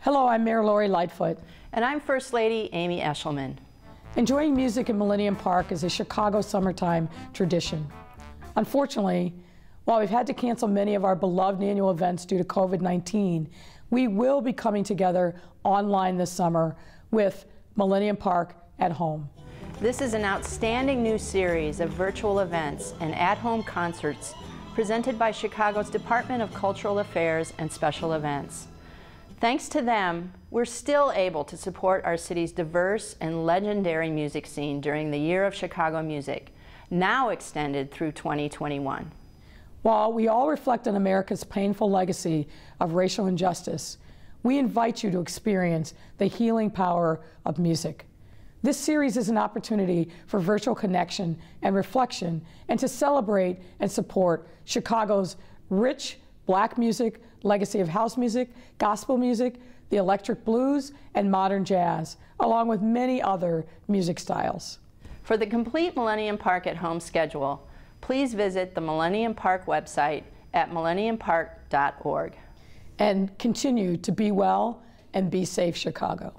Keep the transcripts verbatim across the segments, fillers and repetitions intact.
Hello, I'm Mayor Lori Lightfoot. And I'm First Lady Amy Eshelman. Enjoying music in Millennium Park is a Chicago summertime tradition. Unfortunately, while we've had to cancel many of our beloved annual events due to COVID nineteen, we will be coming together online this summer with Millennium Park at Home. This is an outstanding new series of virtual events and at-home concerts presented by Chicago's Department of Cultural Affairs and Special Events. Thanks to them, we're still able to support our city's diverse and legendary music scene during the Year of Chicago Music, now extended through twenty twenty-one. While we all reflect on America's painful legacy of racial injustice, we invite you to experience the healing power of music. This series is an opportunity for virtual connection and reflection, and to celebrate and support Chicago's rich Black music, legacy of house music, gospel music, the electric blues, and modern jazz, along with many other music styles. For the complete Millennium Park at Home schedule, please visit the Millennium Park website at millennium park dot org. And continue to be well and be safe, Chicago.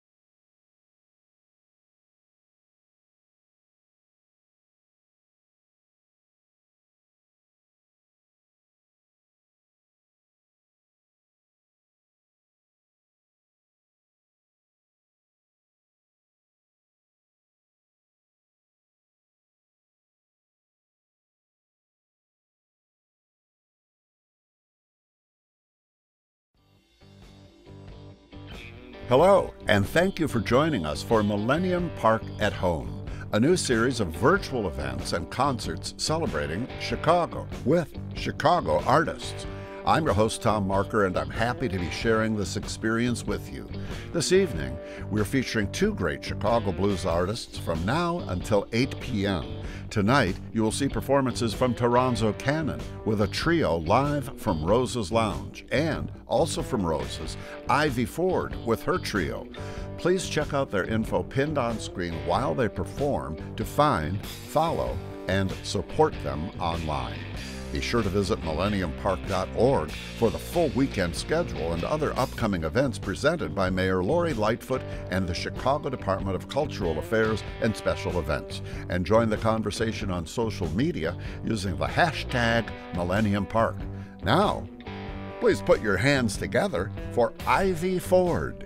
Hello, and thank you for joining us for Millennium Park at Home, a new series of virtual events and concerts celebrating Chicago with Chicago artists. I'm your host, Tom Marker, and I'm happy to be sharing this experience with you. This evening, we're featuring two great Chicago blues artists from now until eight p m Tonight, you will see performances from Toronzo Cannon with a trio live from Rosa's Lounge, and also from Rosa's, Ivy Ford with her trio. Please check out their info pinned on screen while they perform to find, follow, and support them online. Be sure to visit millennium park dot org for the full weekend schedule and other upcoming events presented by Mayor Lori Lightfoot and the Chicago Department of Cultural Affairs and Special Events. And join the conversation on social media using the hashtag Millennium Park. Now, please put your hands together for Ivy Ford.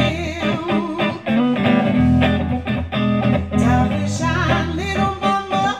Time to shine, little mama.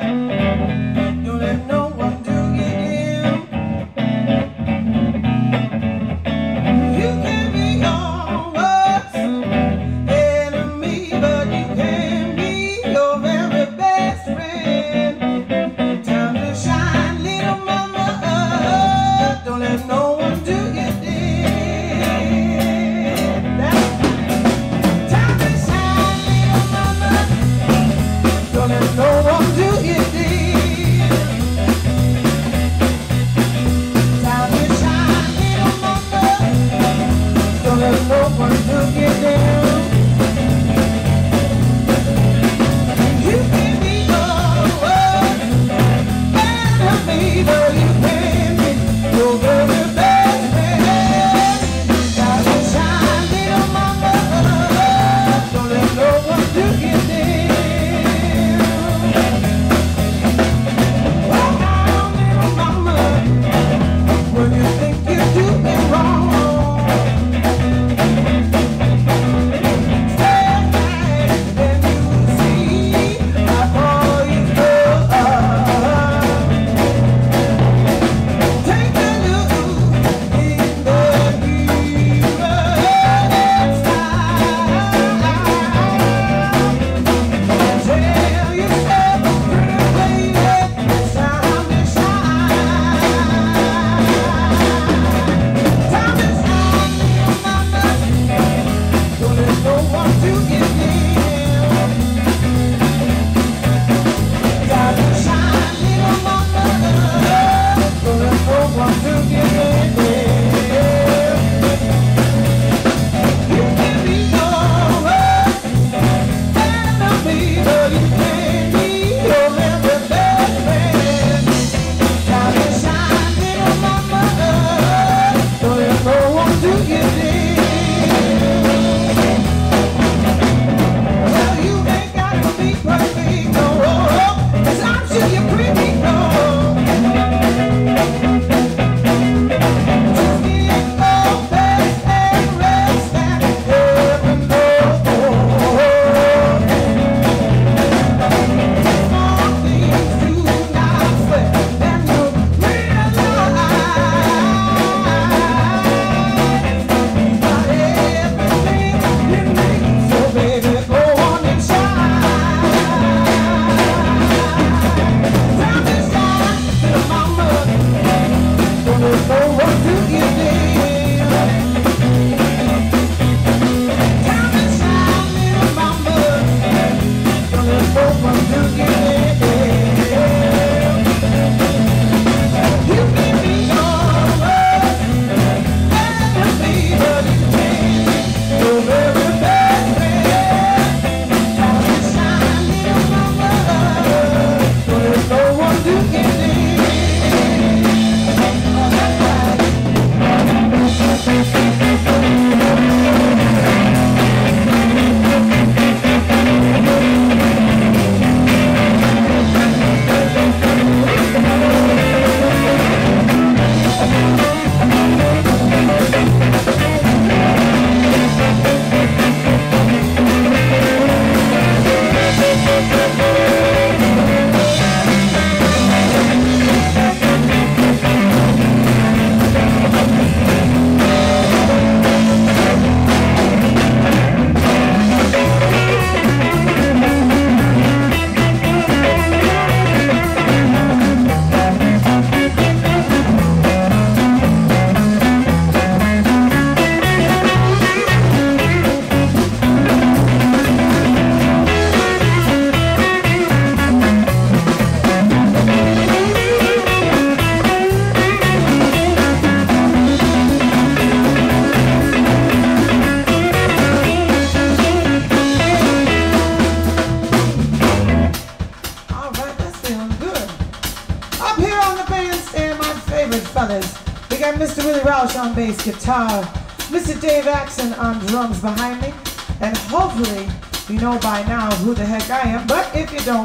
On bass guitar, Mister Dave Axon on drums behind me, and hopefully you know by now who the heck I am, but if you don't,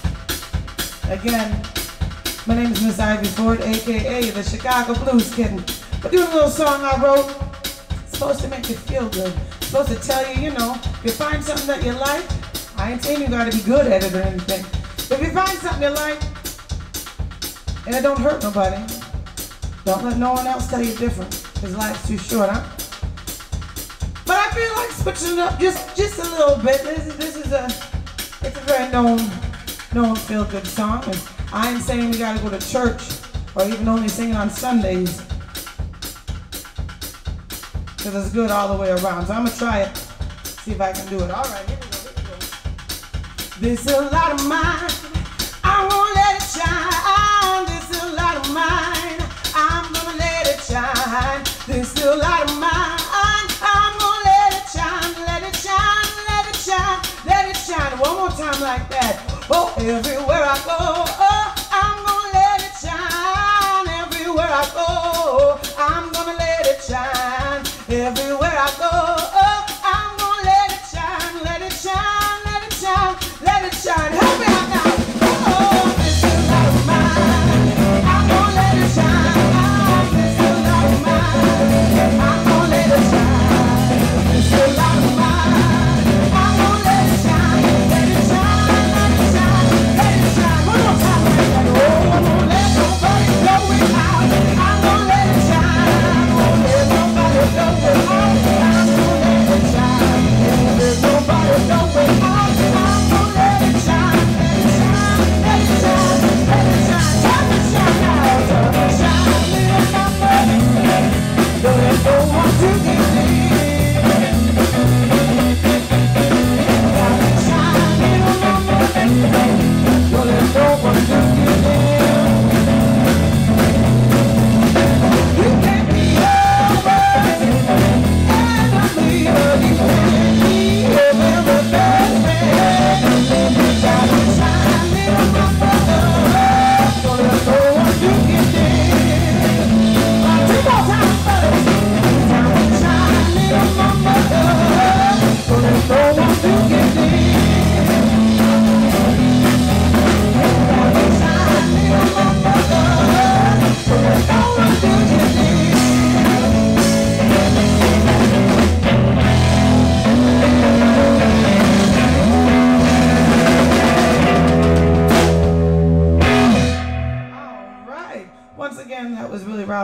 again, my name is Miss Ivy Ford, aka the Chicago Blues Kitten. We're doing a little song I wrote. It's supposed to make you feel good. It's supposed to tell you, you know, if you find something that you like, I ain't saying you gotta be good at it or anything, but if you find something you like, and it don't hurt nobody, don't let no one else tell you different, because life's too short, huh? But I feel like switching it up just, just a little bit. This is, this is a, it's a very known, known feel-good song. And I ain't saying we gotta go to church or even only sing it on Sundays, because it's good all the way around. So I'm gonna try it, see if I can do it. All right, here we go, here we go. This is a lot of mine, I won't let it shine. This is a lot of mine, I'm gonna let it shine. This is a lot of mine, I'm gonna let it shine, let it shine, let it shine, let it shine. One more time like that. Oh, everywhere I go, oh, I'm gonna let it shine. Everywhere I go, I'm gonna let it shine. Everywhere I go, oh, I'm gonna let it shine, let it shine, let it shine, let it shine. Help me out now. Oh, this is a lot of mine, I'm gonna let it shine. This is a lot of mine, I'm gonna let it shine. This is a lot of mine, I'm gonna let it shine. Let it shine, let it shine, let it shine. One more time like that. Oh, I'm gonna let nobody blow it out. I'm gonna let it shine. I'm gonna let nobody blow it out.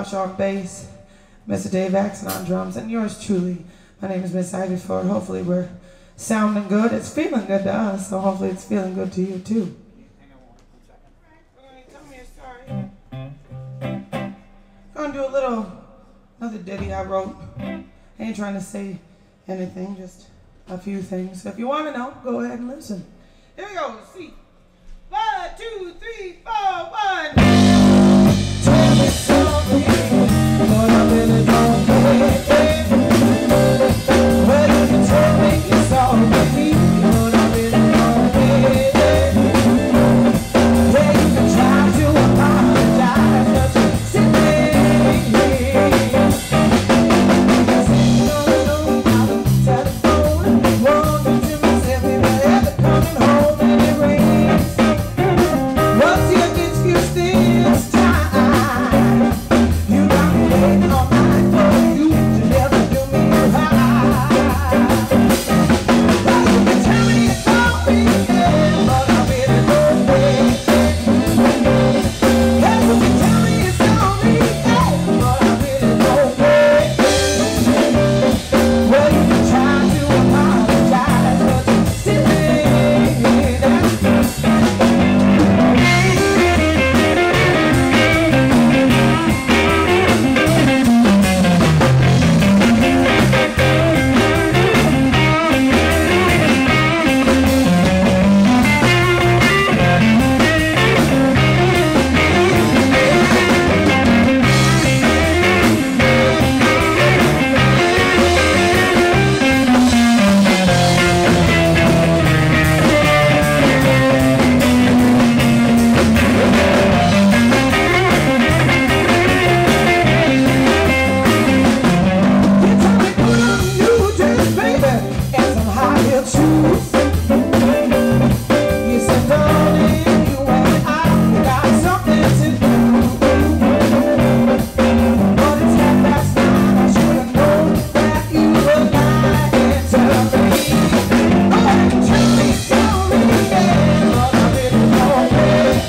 Josh on bass, Mister Dave Axon on drums, and yours truly. My name is Miss Ivy Ford. Hopefully we're sounding good. It's feeling good to us, so hopefully it's feeling good to you too. Gonna do a little, another ditty I wrote. I ain't trying to say anything, just a few things. So if you want to know, go ahead and listen. Here we go. See. One, two, three, four, one. Tell me something, but I really don't care. Well, you can tell me it's all me, but I really don't care. Yeah, you can try to apologize, but you sit there. Sitting on the phone, out of the telephone, wondering to myself if I ever coming home and it rains. What's your excuse this time? You got me waiting all night for you to never do me right. Well, you can tell me it's all me, yeah, but I really don't care. Yeah, you can tell me it's all me, yeah, but I really don't care. Well, you can try to apologize, but you sit there. You tell me put on new jeans, baby, and some high heel shoes. You said, darling, you and I got something to do. But it's half past nine, I should have known that you were lying to me. Oh, you can tell me, tell me, yeah, but I really don't care.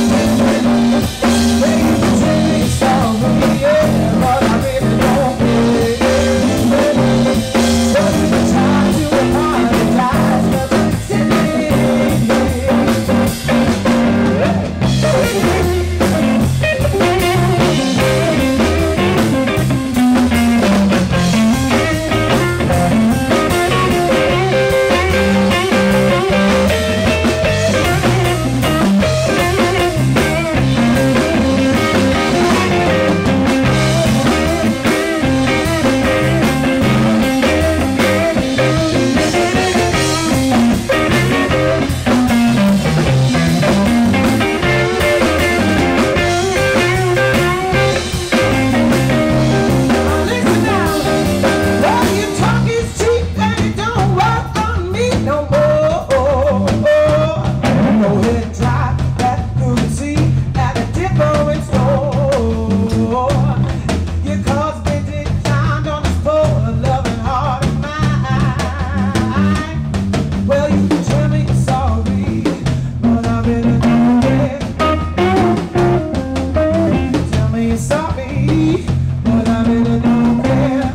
Yeah, you can tell me, tell me, yeah, but I really don't care. Well, you can try to apologize, but you sit there. Listen now, well, your talk is cheap and it don't work on me no more. Go ahead and try that you can see at a different store. You caused me decline on this poor loving heart of mine. Well, you can tell me you're sorry, but I really don't care. Tell me you're sorry, but I really don't care.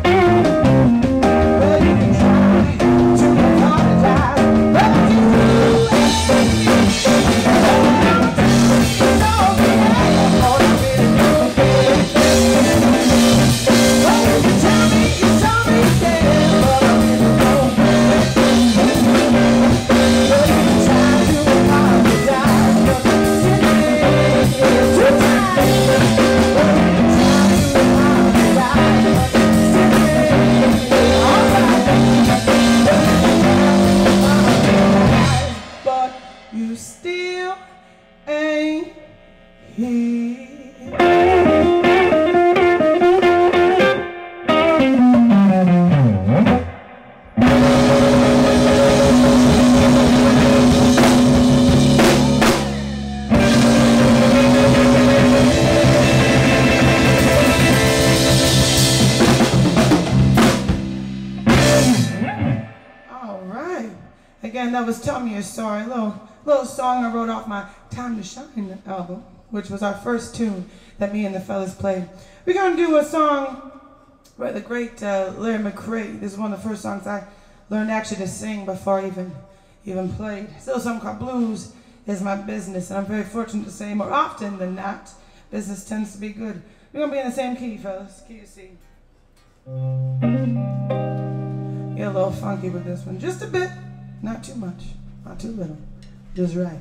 Well, you can try to apologize, but you do. Sorry, but I really don't care. Well, you can tell me you're sorry, yeah, but I really don't care. Well, you can try to apologize, but you sit there too tight. Well, you can try to apologize, but you sit there. All right. Well, you can try to apologize, but you still ain't here. All right. Again, that was Tell Me You're Sorry, a little, little song I wrote off my Time to Shine album. which was our first tune that me and the fellas played. We're gonna do a song by the great uh, Larry McCray. This is one of the first songs I learned actually to sing before I even, even played. Still something called Blues Is My Business, and I'm very fortunate to say more often than not, business tends to be good. We're gonna be in the same key, fellas, key of C. Get a little funky with this one, just a bit, not too much, not too little, just right.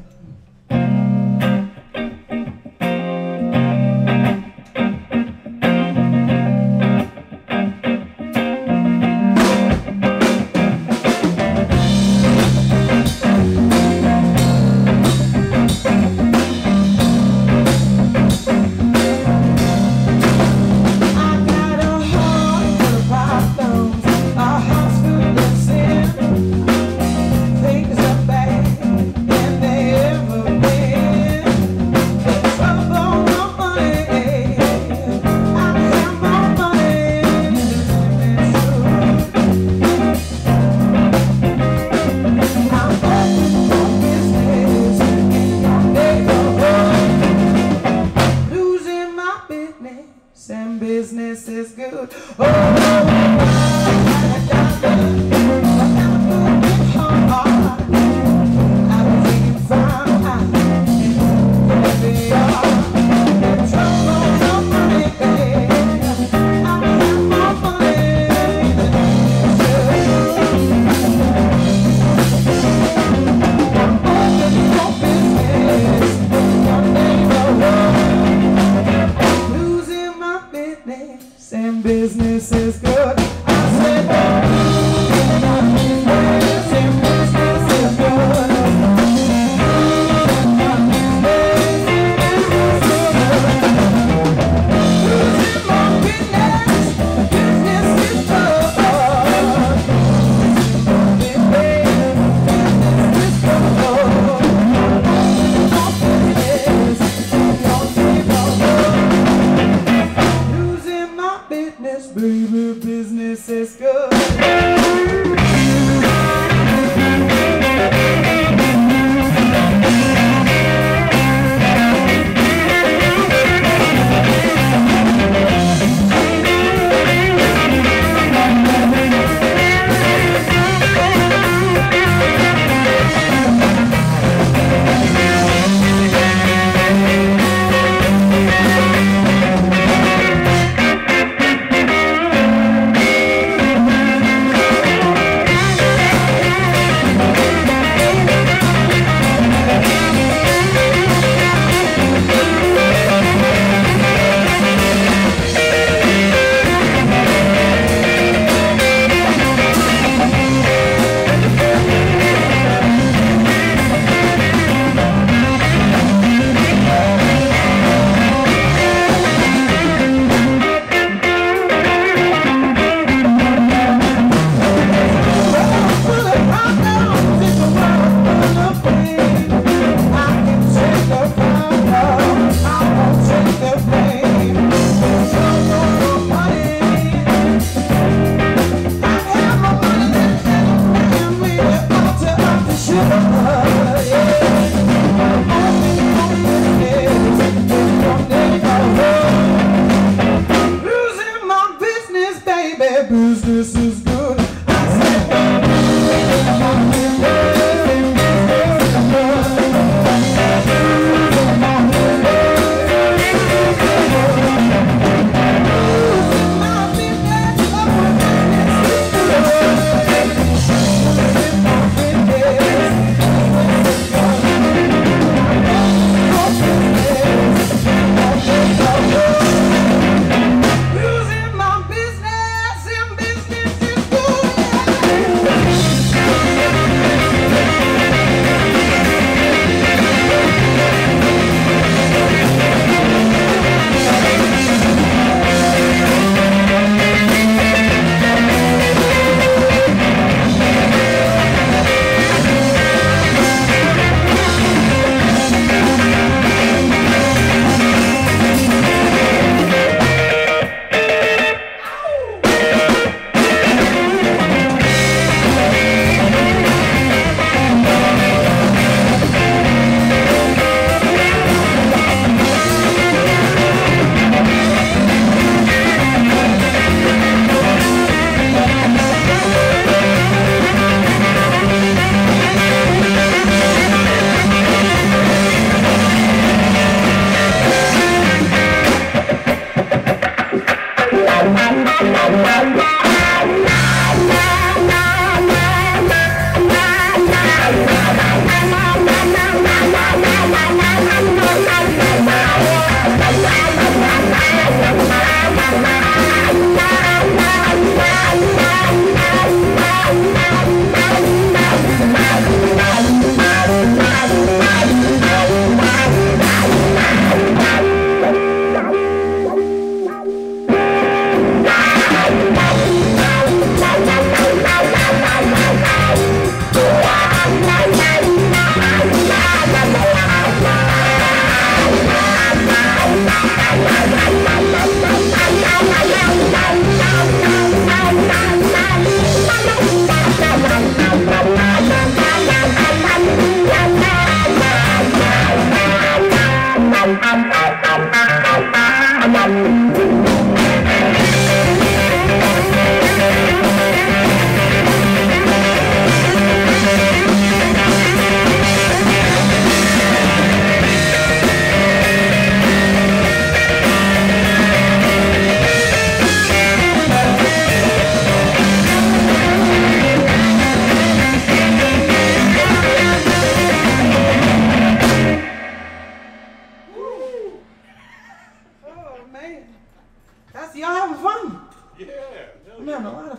Losing my business, and business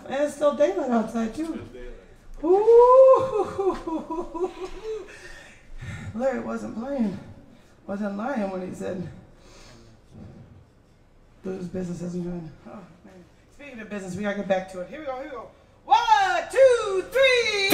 And it's still daylight outside, too. Ooh. Larry wasn't playing. Wasn't lying when he said blues business isn't good. Oh, man. Speaking of business, we gotta get back to it. Here we go, here we go. One, two, three.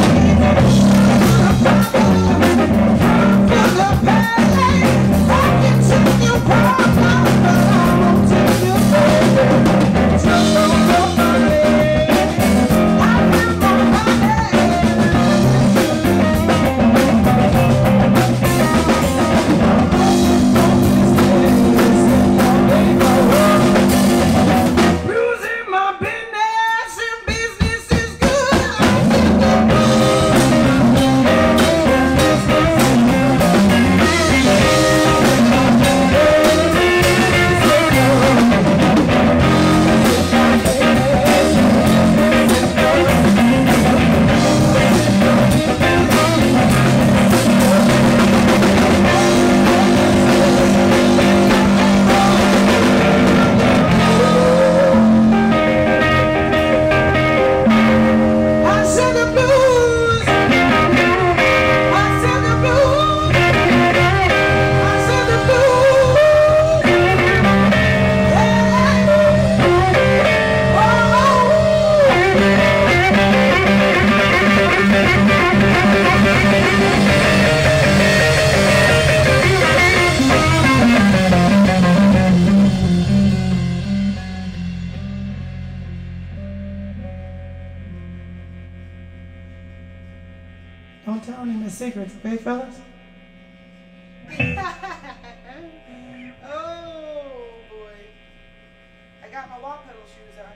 Don't tell any of my secrets, okay, fellas? Oh, boy. I got my wall pedal shoes on.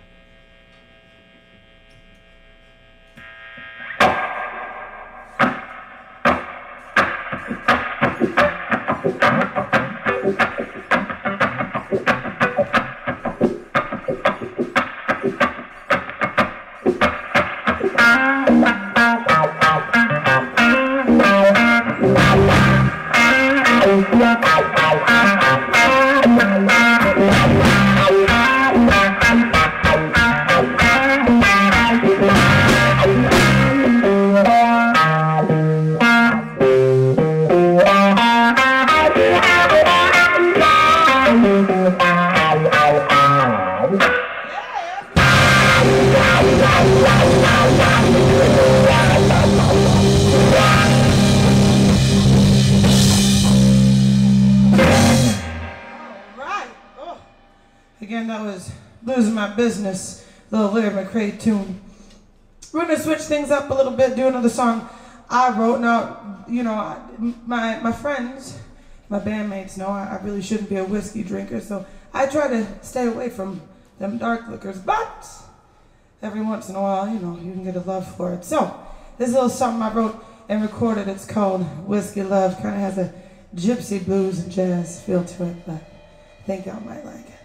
Again, that was Losing My Business, little Larry McCray tune. We're going to switch things up a little bit, do another song I wrote. Now, you know, my, my friends, my bandmates know I, I really shouldn't be a whiskey drinker, so I try to stay away from them dark liquors, but every once in a while, you know, you can get a love for it. So, this little song I wrote and recorded, it's called Whiskey Love. Kind of has a gypsy blues and jazz feel to it, but I think y'all might like it.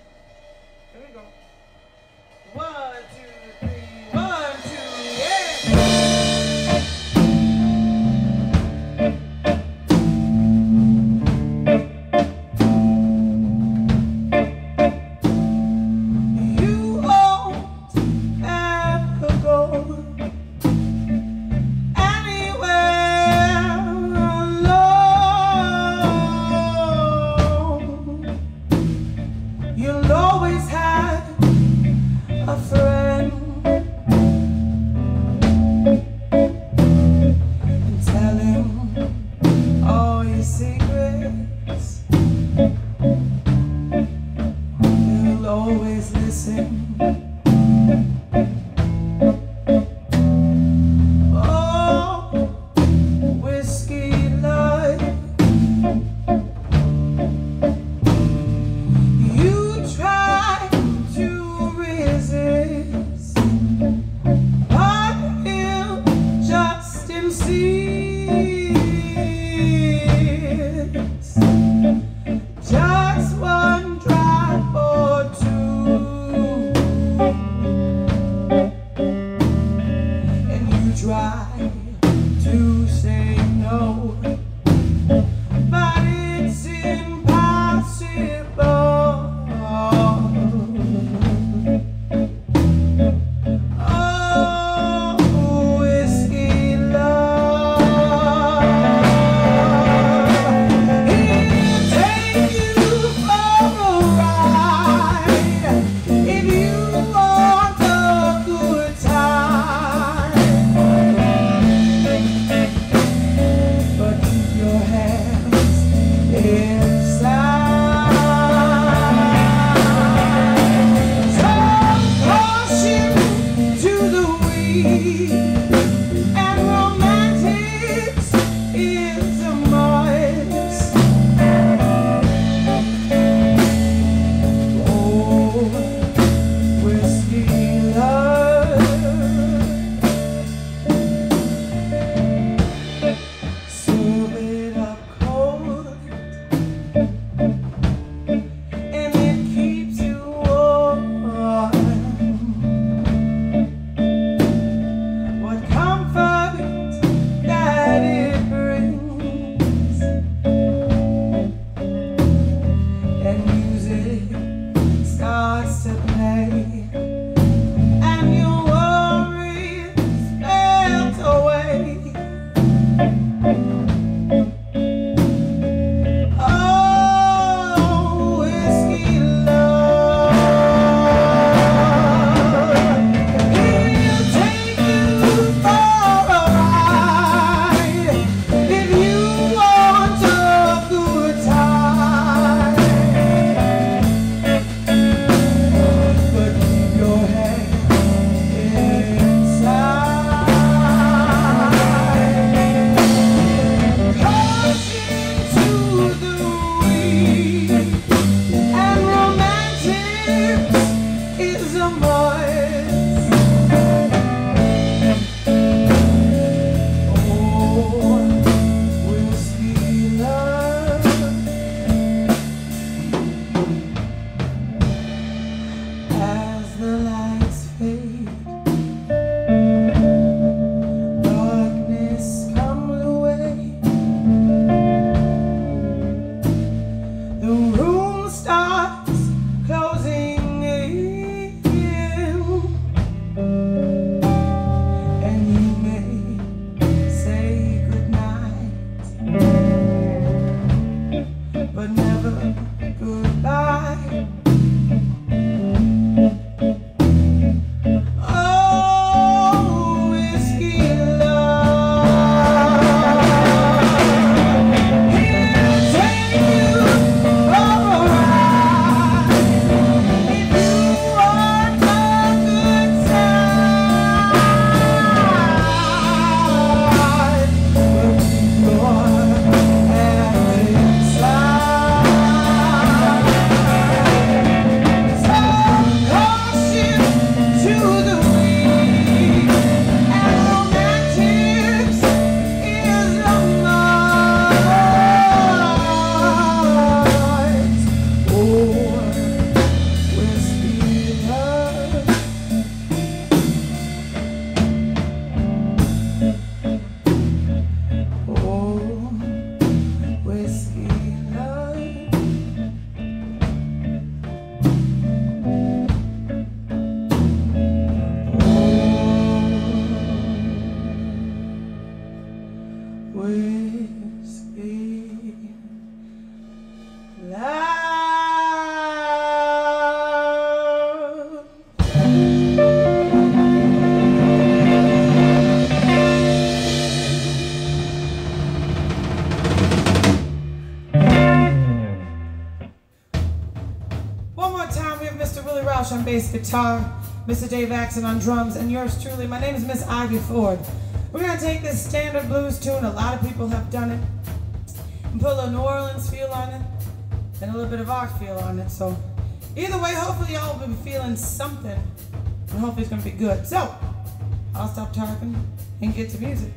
One, two, three, one, two, You won't ever go anywhere alone. You'll always have a friend, and tell him all your secrets. He'll always listen. Oh, whiskey love, you try to resist, but he'll just insist. Just one drop or two, and you try to say no, but it's impossible. Oh, bass guitar, Mister Dave Axon on drums, and yours truly. My name is Miss Ivy Ford. We're gonna take this standard blues tune, a lot of people have done it, and put a little New Orleans feel on it, and a little bit of our feel on it. So either way, hopefully y'all will be feeling something, and hopefully it's gonna be good. So, I'll stop talking and get to music.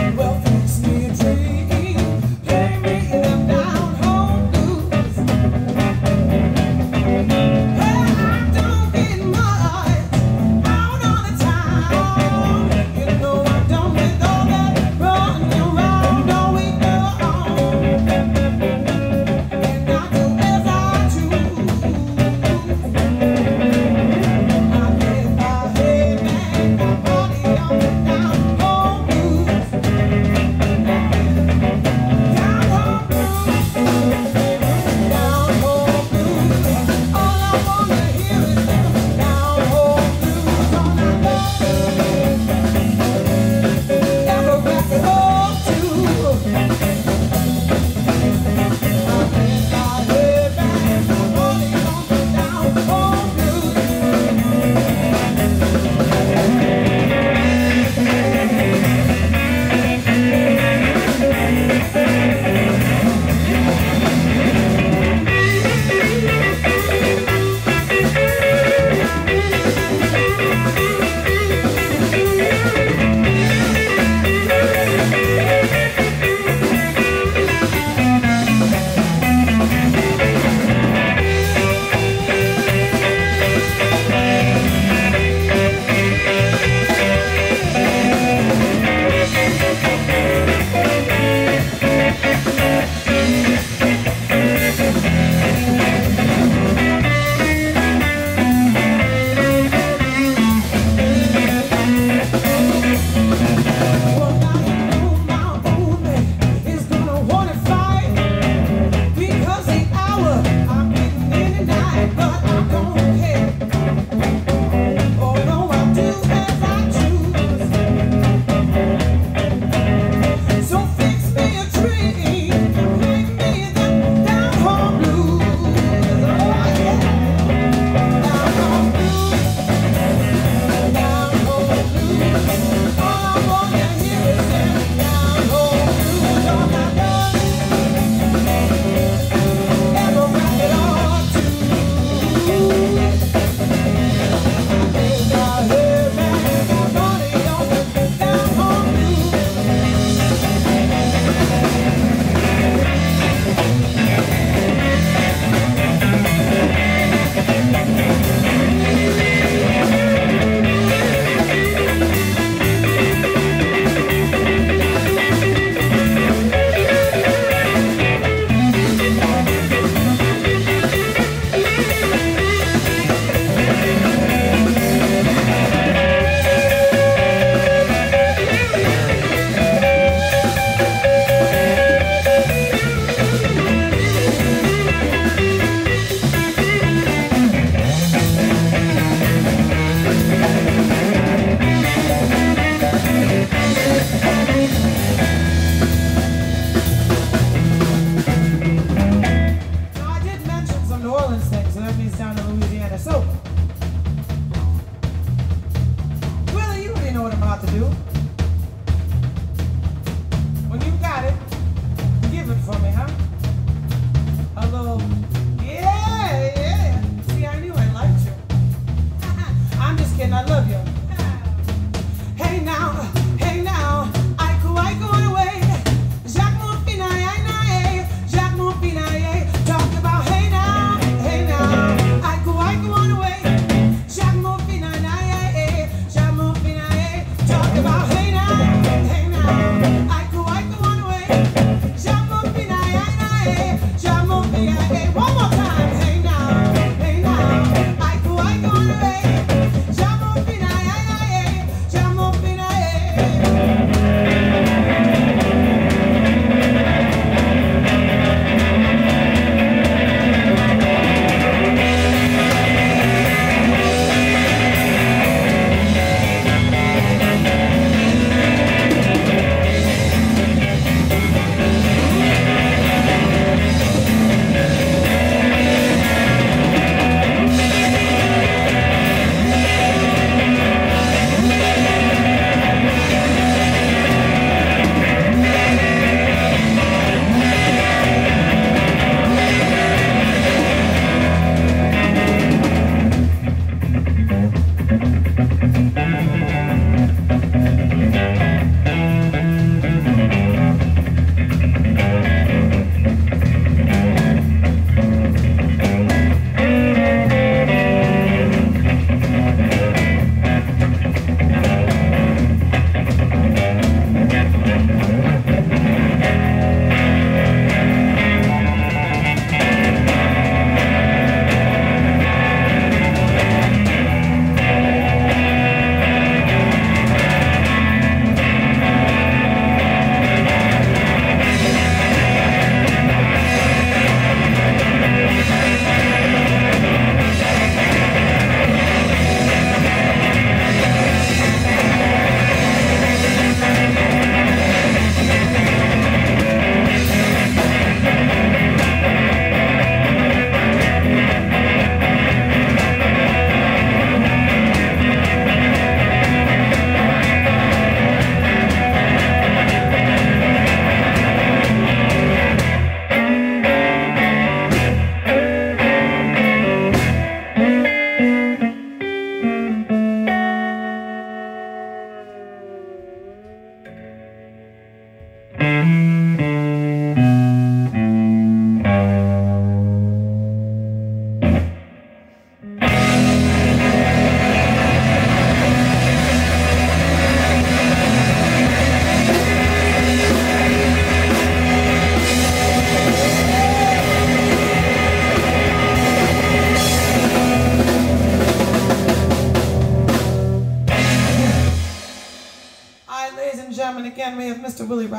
Play me them down home blues.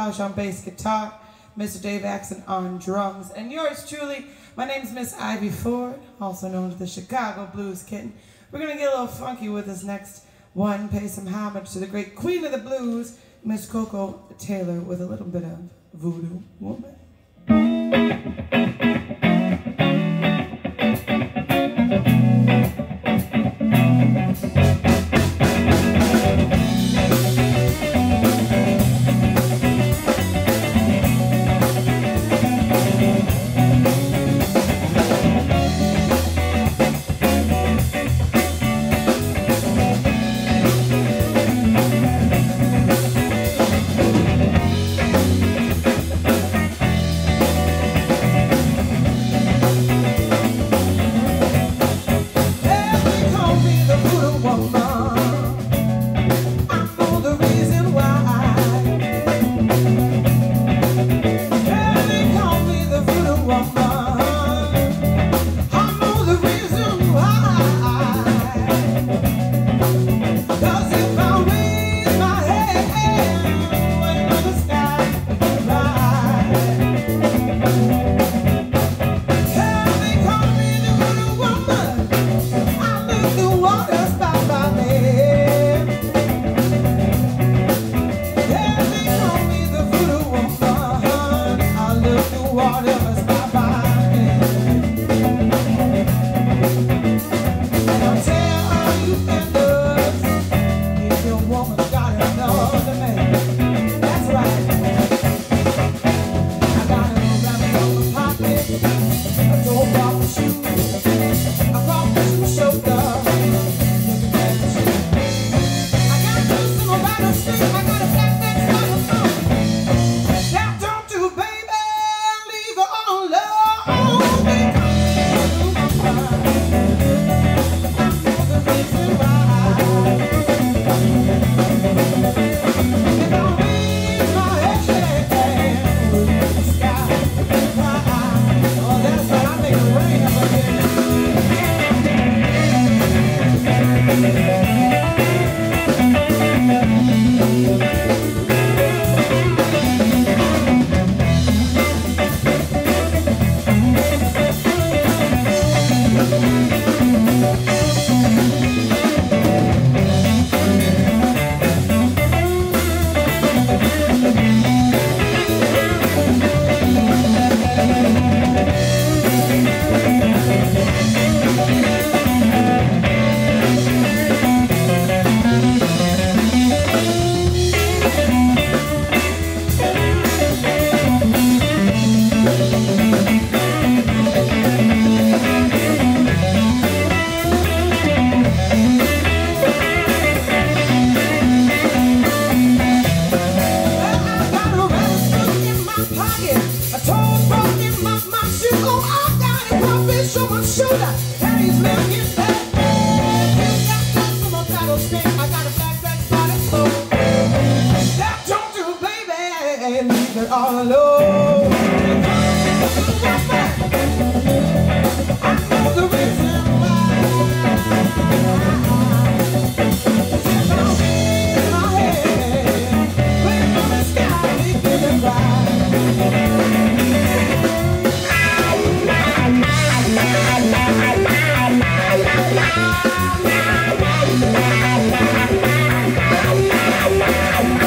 Josh on bass guitar, Mister Dave Axon on drums, and yours truly, my name's Miss Ivy Ford, also known as the Chicago Blues Kitten. We're gonna get a little funky with this next one, pay some homage to the great queen of the blues, Miss Coco Taylor, with a little bit of Voodoo Woman.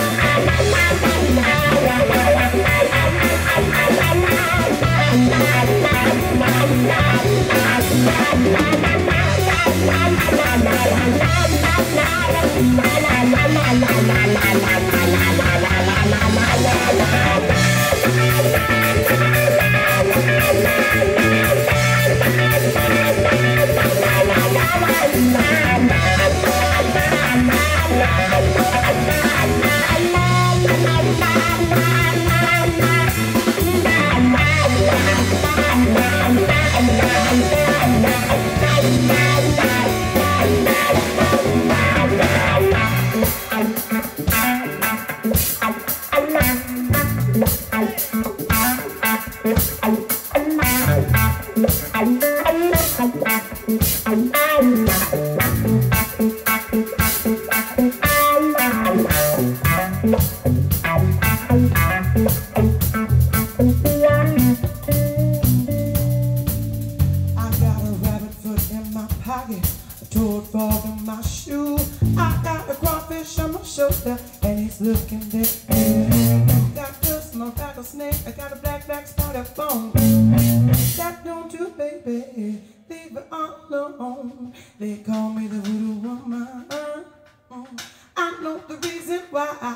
Bye. telephone. That don't do, baby, leave it all alone. They call me the voodoo woman. I know the reason why.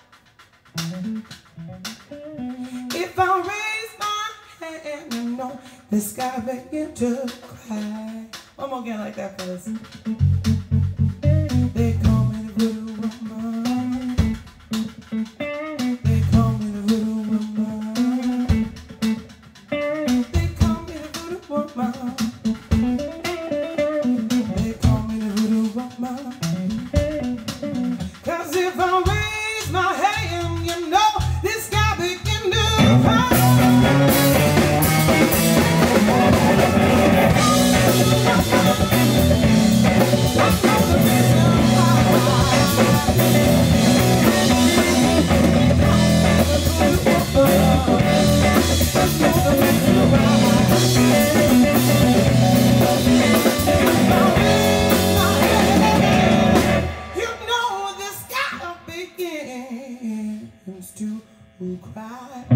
If I raise my hand, you know the sky begin to cry. One more again like that, fellas. They call me the voodoo woman. They call me the voodoo woman. They call me the voodoo woman. They call me the voodoo woman. Cause if I raise my hand, you know this guy begin to cry. To cry.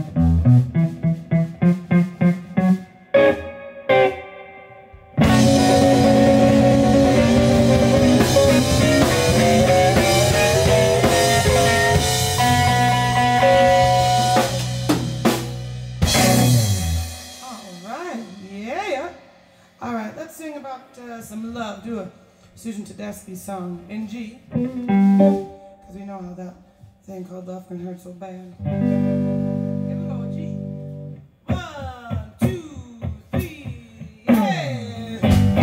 Some love, do a Susan Tedeschi song in G, because we know how that thing called love can hurt so bad. Here we go, G. One, two, three, yeah.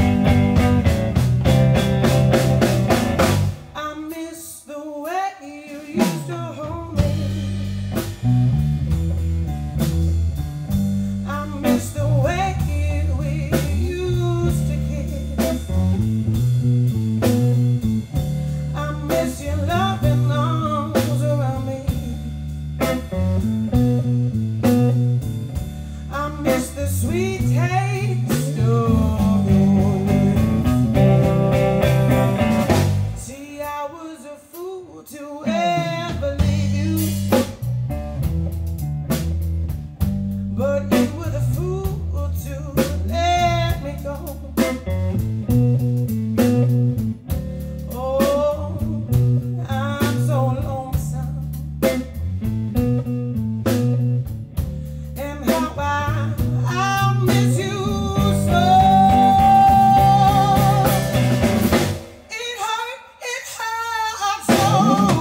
I miss the way you used to hold me. I miss the way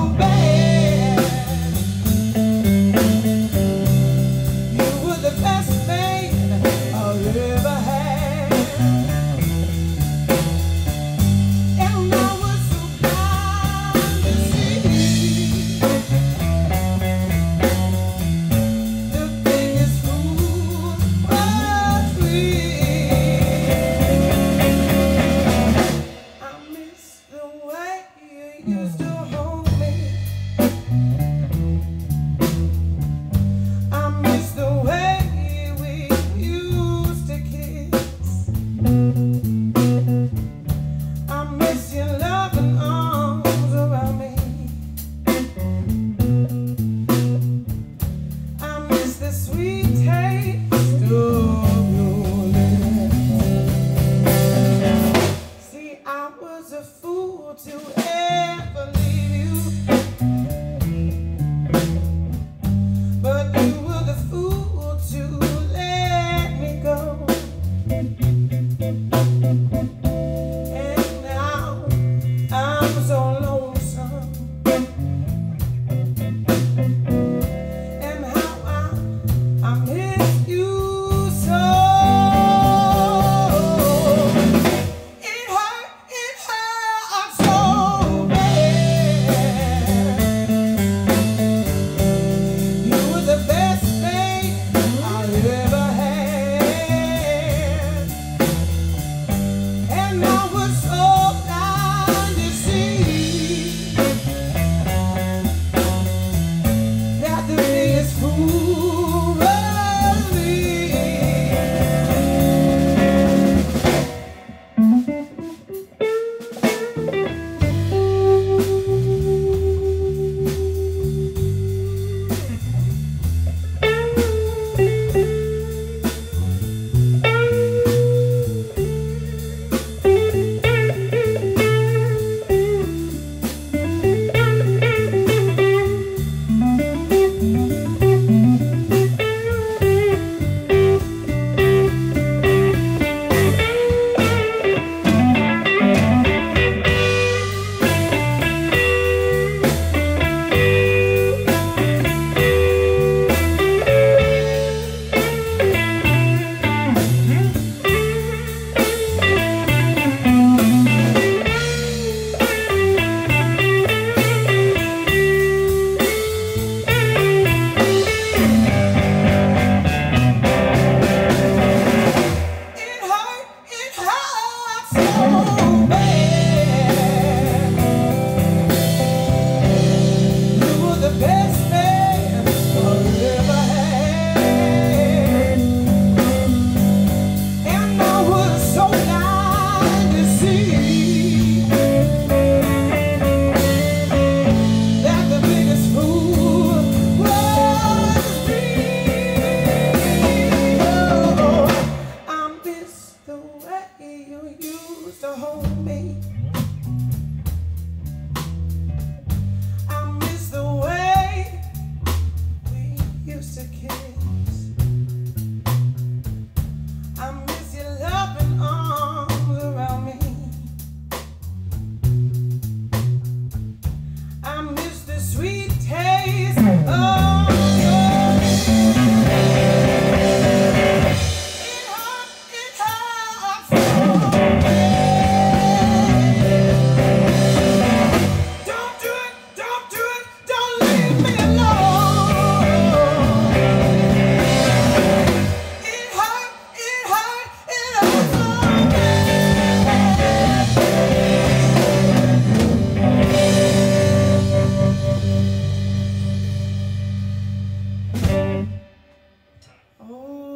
the best.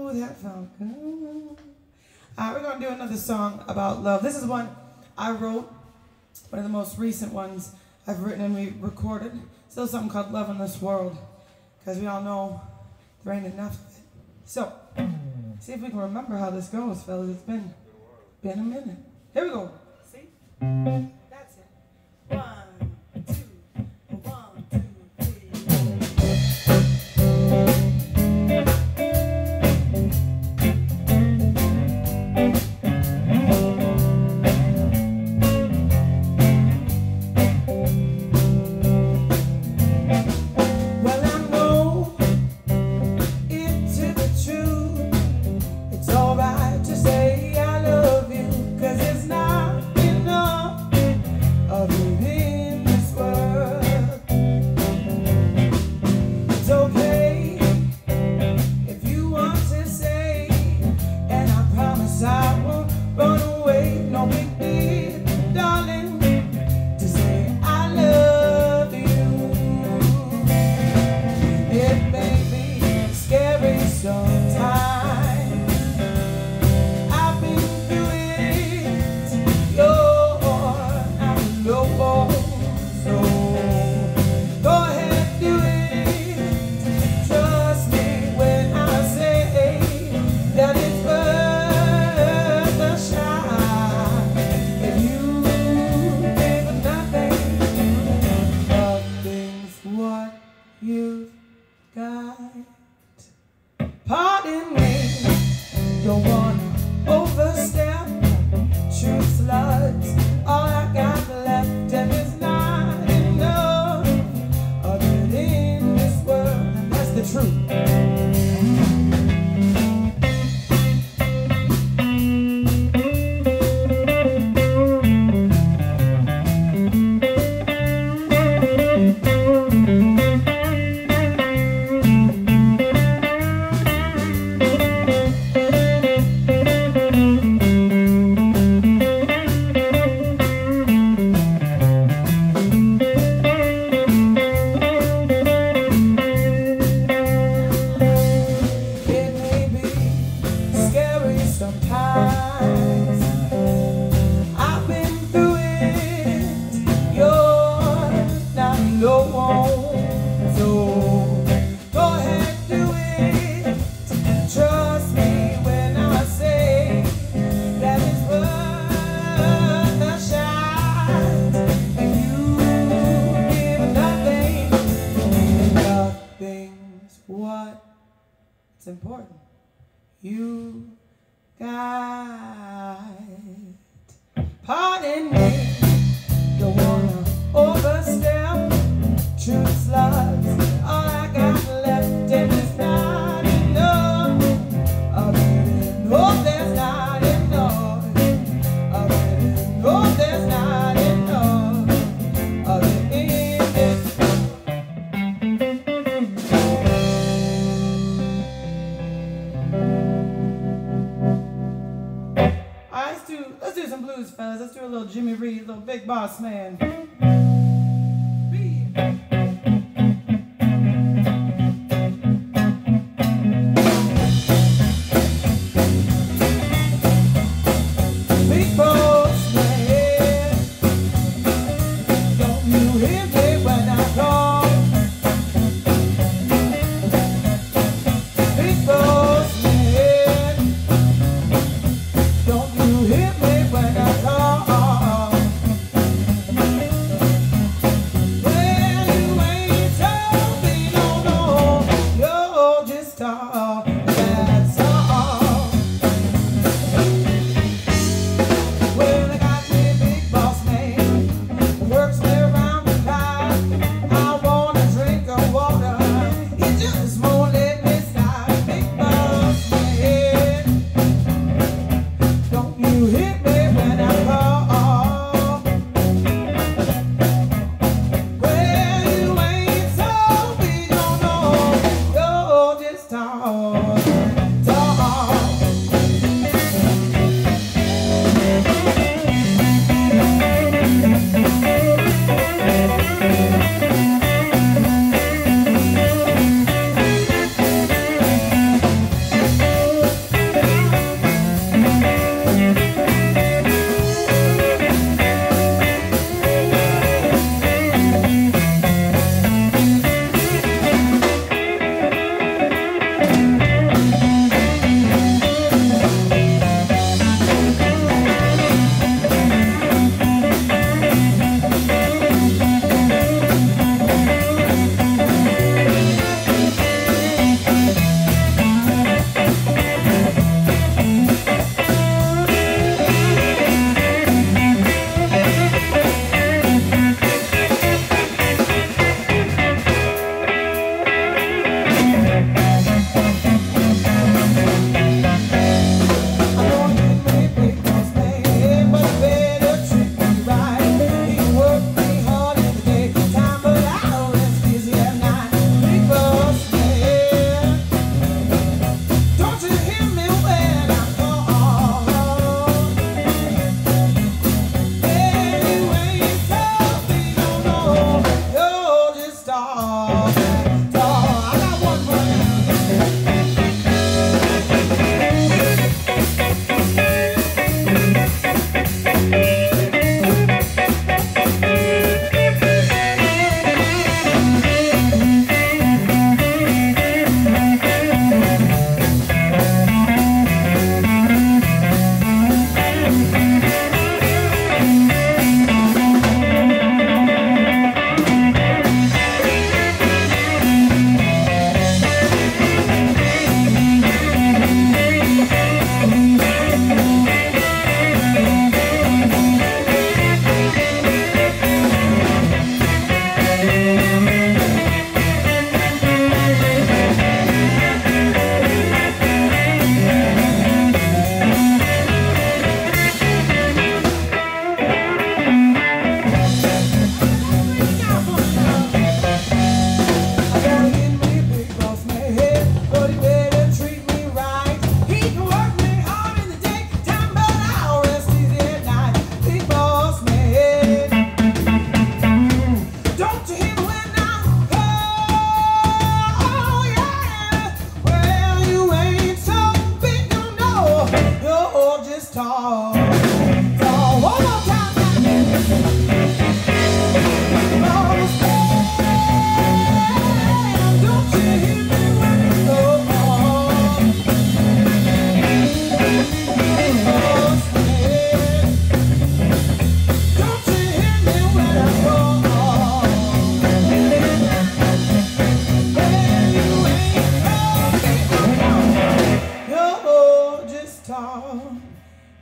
Ooh, that felt good. Uh, we're going to do another song about love. This is one I wrote, one of the most recent ones I've written and we recorded. Still something called Love in This World, because we all know there ain't enough of it. So, see if we can remember how this goes, fellas. It's been, been a minute. Here we go. See? That's it. One, two, one, two, boss man.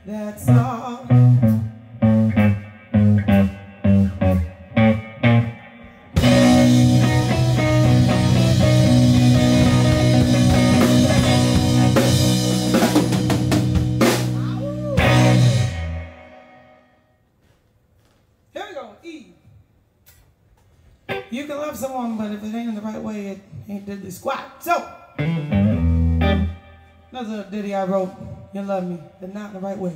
that's all. You can love someone, but if it ain't in the right way, it ain't diddly squat. So, another ditty I wrote, you love me, but not in the right way.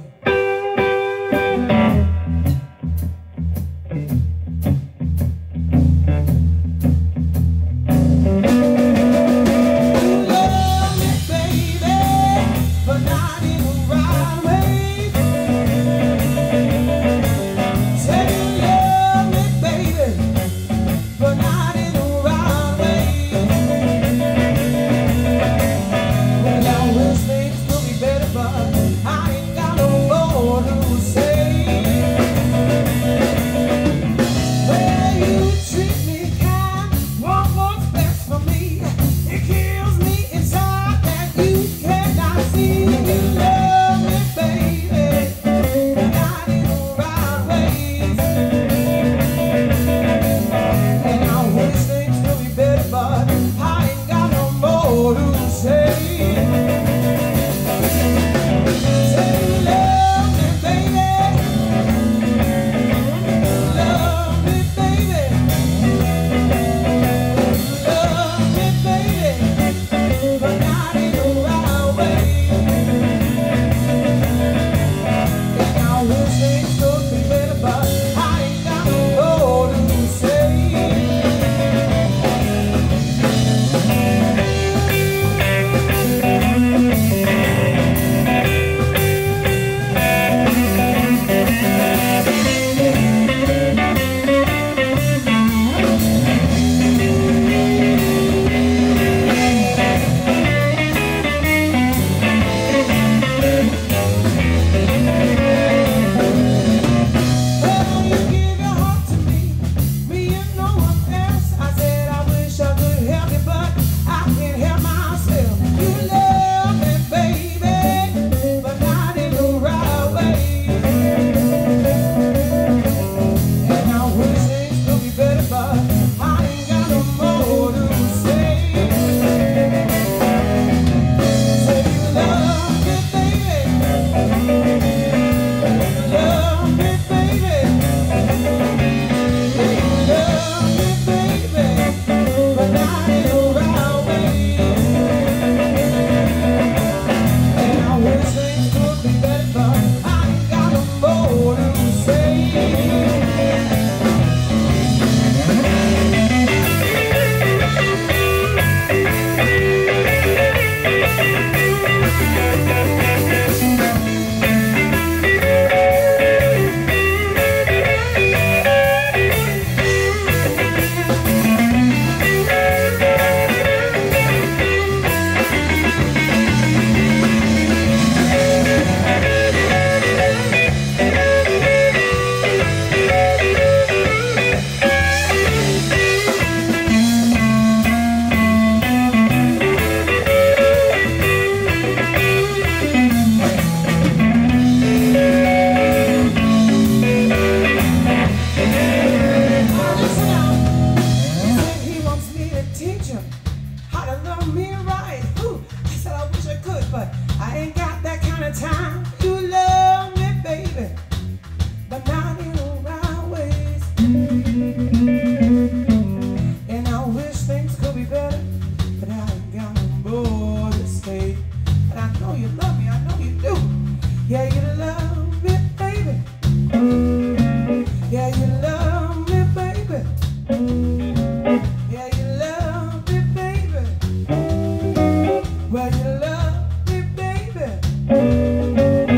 Well, you love me, baby.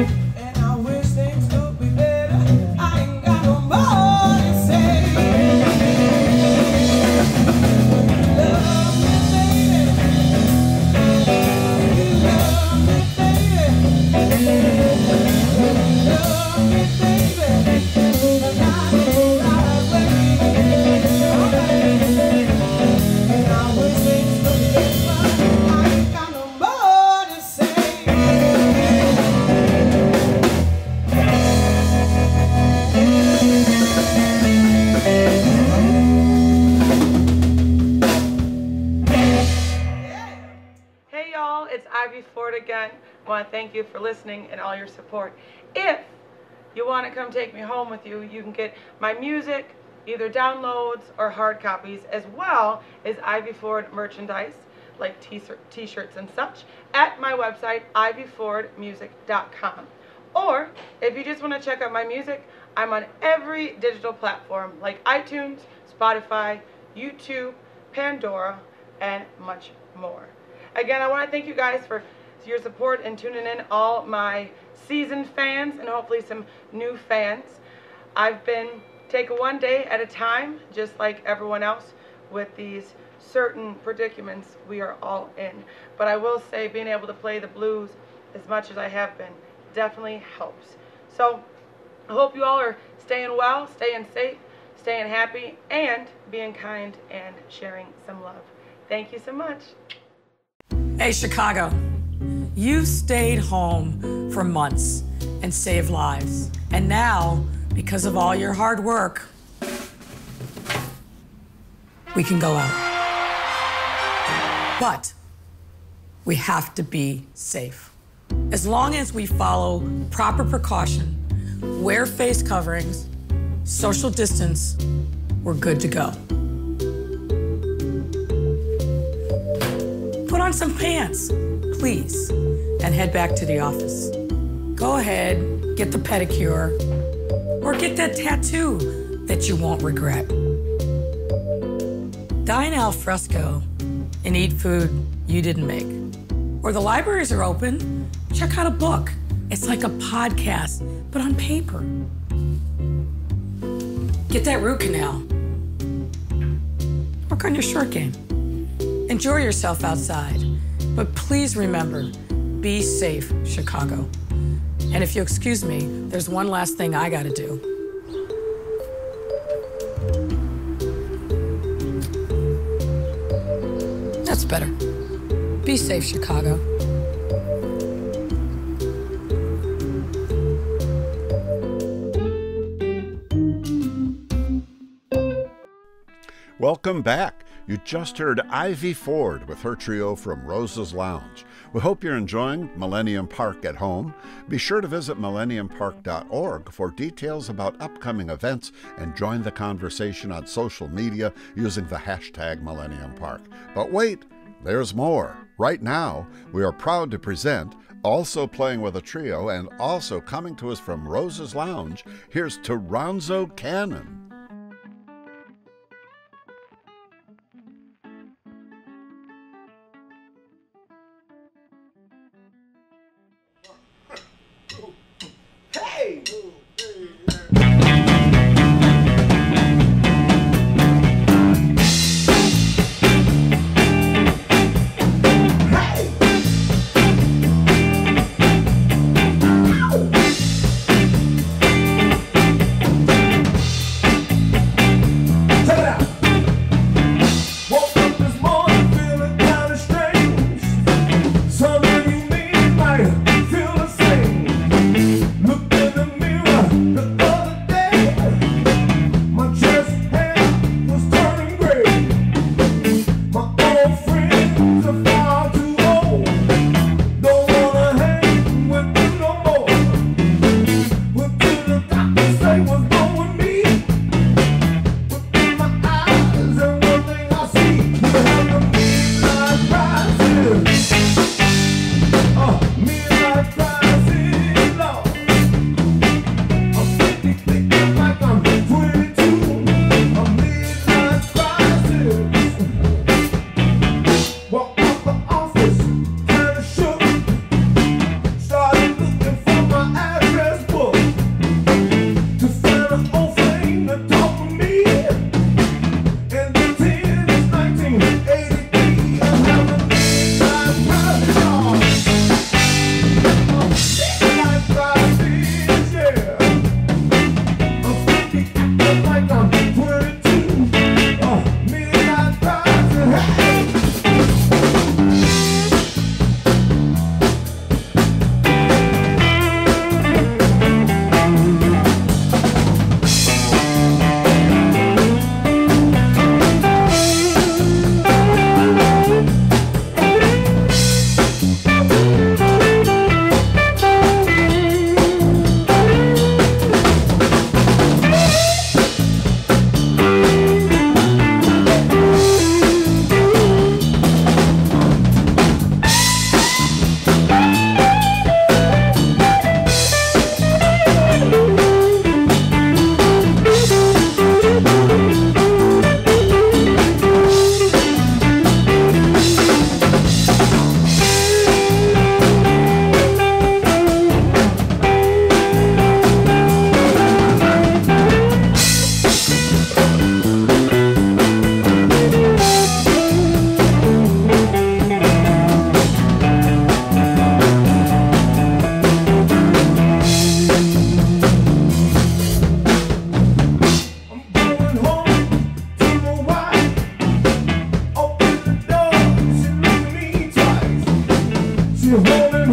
it again. I want to thank you for listening and all your support. If you want to come take me home with you, you can get my music, either downloads or hard copies, as well as Ivy Ford merchandise, like t-shirts and such, at my website, ivy ford music dot com. Or, if you just want to check out my music, I'm on every digital platform, like iTunes, Spotify, YouTube, Pandora, and much more. Again, I want to thank you guys for your support and tuning in, all my seasoned fans and hopefully some new fans. I've been taking one day at a time, just like everyone else, with these certain predicaments we are all in. But I will say, being able to play the blues as much as I have been definitely helps. So I hope you all are staying well, staying safe, staying happy, and being kind and sharing some love. Thank you so much. Hey, Chicago, you've stayed home for months and saved lives. And now, because of all your hard work, we can go out. But we have to be safe. As long as we follow proper precaution, wear face coverings, social distance, we're good to go. Put on some pants, please, and head back to the office. Go ahead, get the pedicure, or get that tattoo that you won't regret. Dine al fresco and eat food you didn't make. Or the libraries are open, check out a book. It's like a podcast, but on paper. Get that root canal. Work on your short game. Enjoy yourself outside, but please remember, be safe, Chicago. And if you excuse me, there's one last thing I gotta do. That's better. Be safe, Chicago. Welcome back. You just heard Ivy Ford with her trio from Rosa's Lounge. We hope you're enjoying Millennium Park at home. Be sure to visit millennium park dot org for details about upcoming events and join the conversation on social media using the hashtag Millennium Park. But wait, there's more. Right now, we are proud to present, also playing with a trio and also coming to us from Rosa's Lounge, here's Toronzo Cannon. Hey! Me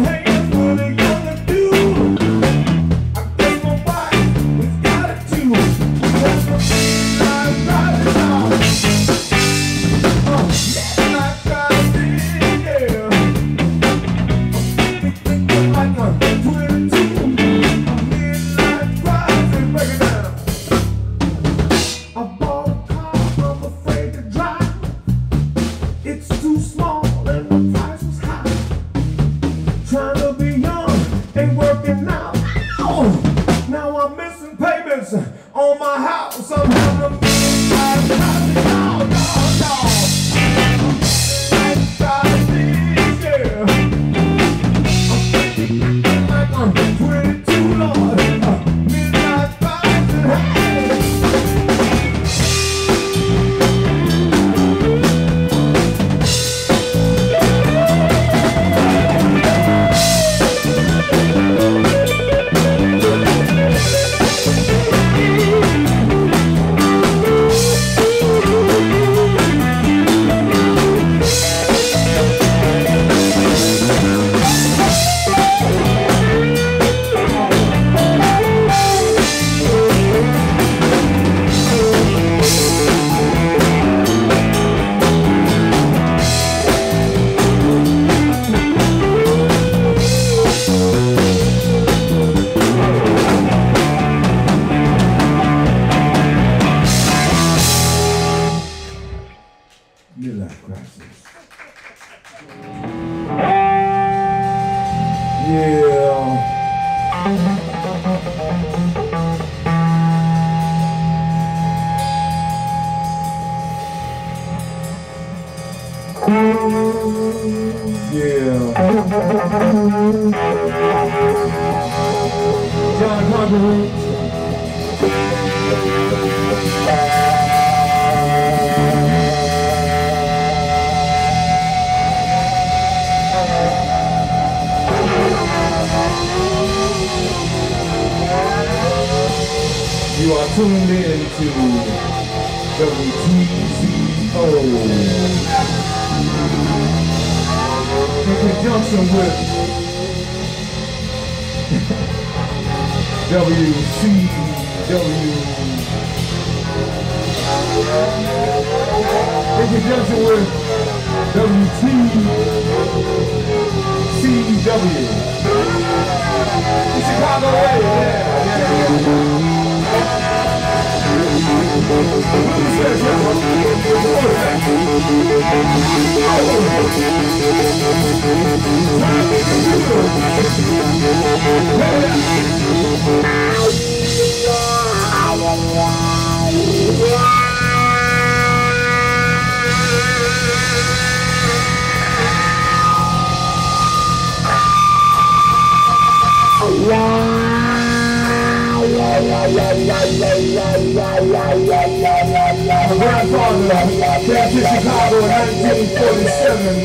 You are tuned in to W G N in conjunction with W C W, in conjunction with W T C W. Chicago area, yeah, yeah, yeah. My grandfather came to Chicago in nineteen forty-seven.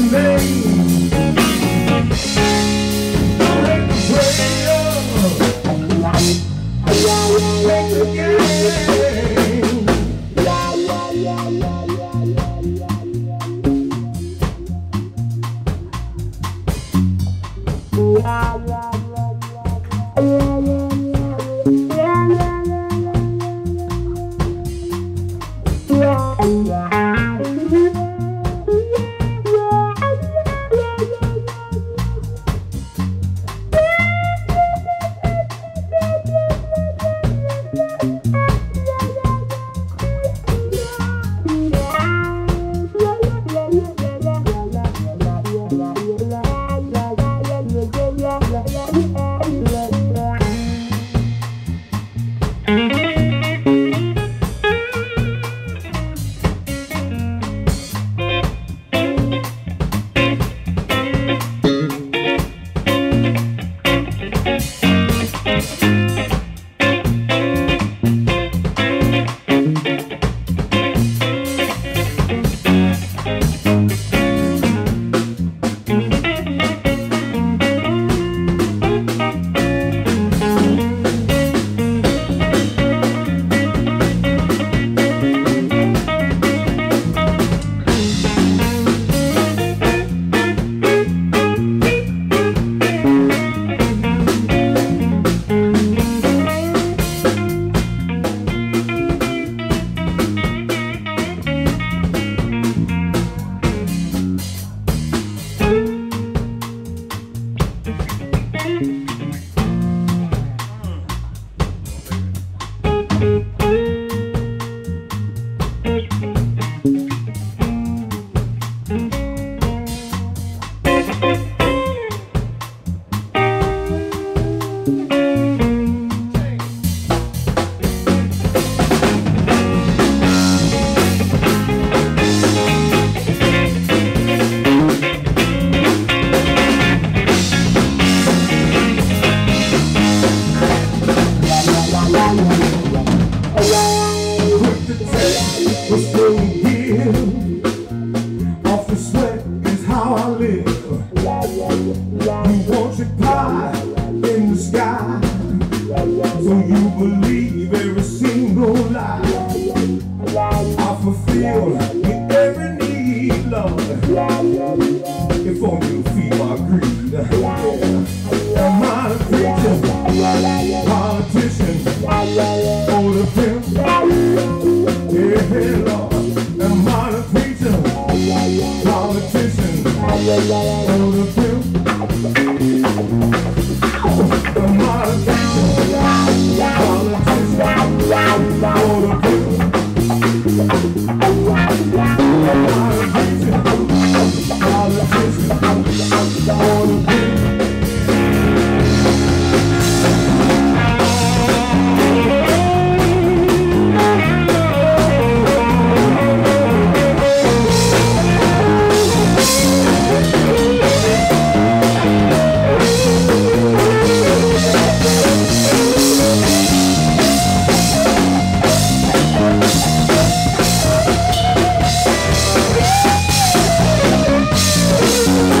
We'll be right back.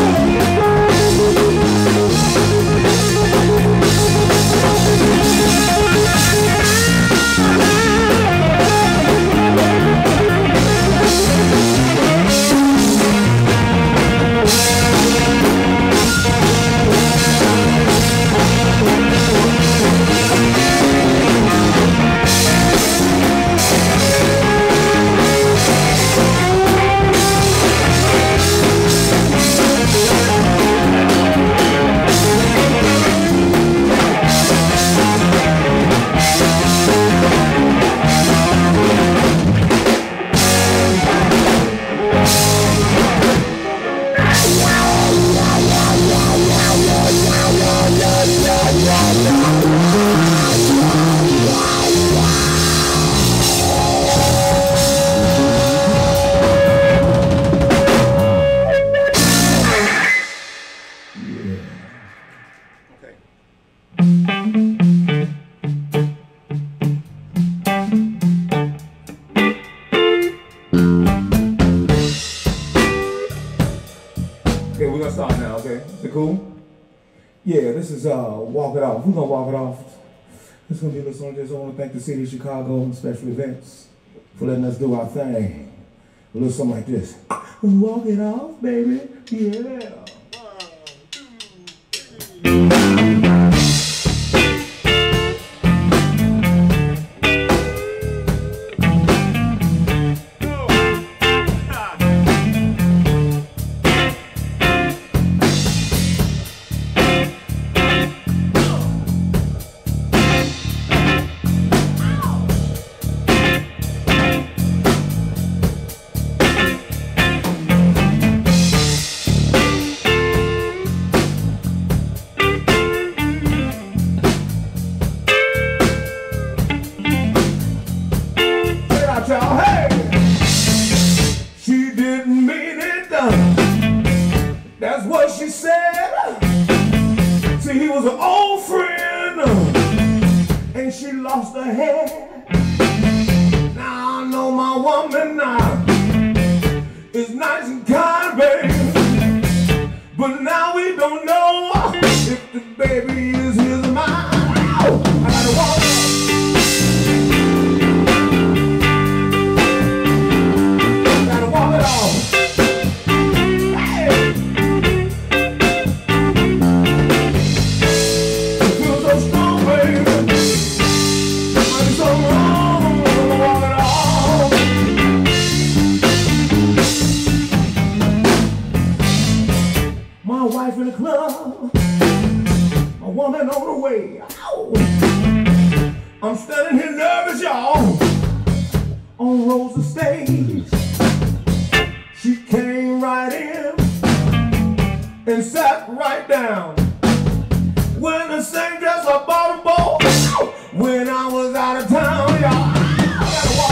we're gonna start now, okay? Is it cool? Yeah, this is uh, Walk It Off. We're gonna walk it off. This is gonna be a little song. Just I wanna thank the city of Chicago and Special Events for letting us do our thing. A little something like this. Walk it off, baby, yeah. I'm standing here nervous, y'all, on Rosa stage. She came right in and sat right down. When the same dress I bought a bowl when I was out of town, y'all. I gotta walk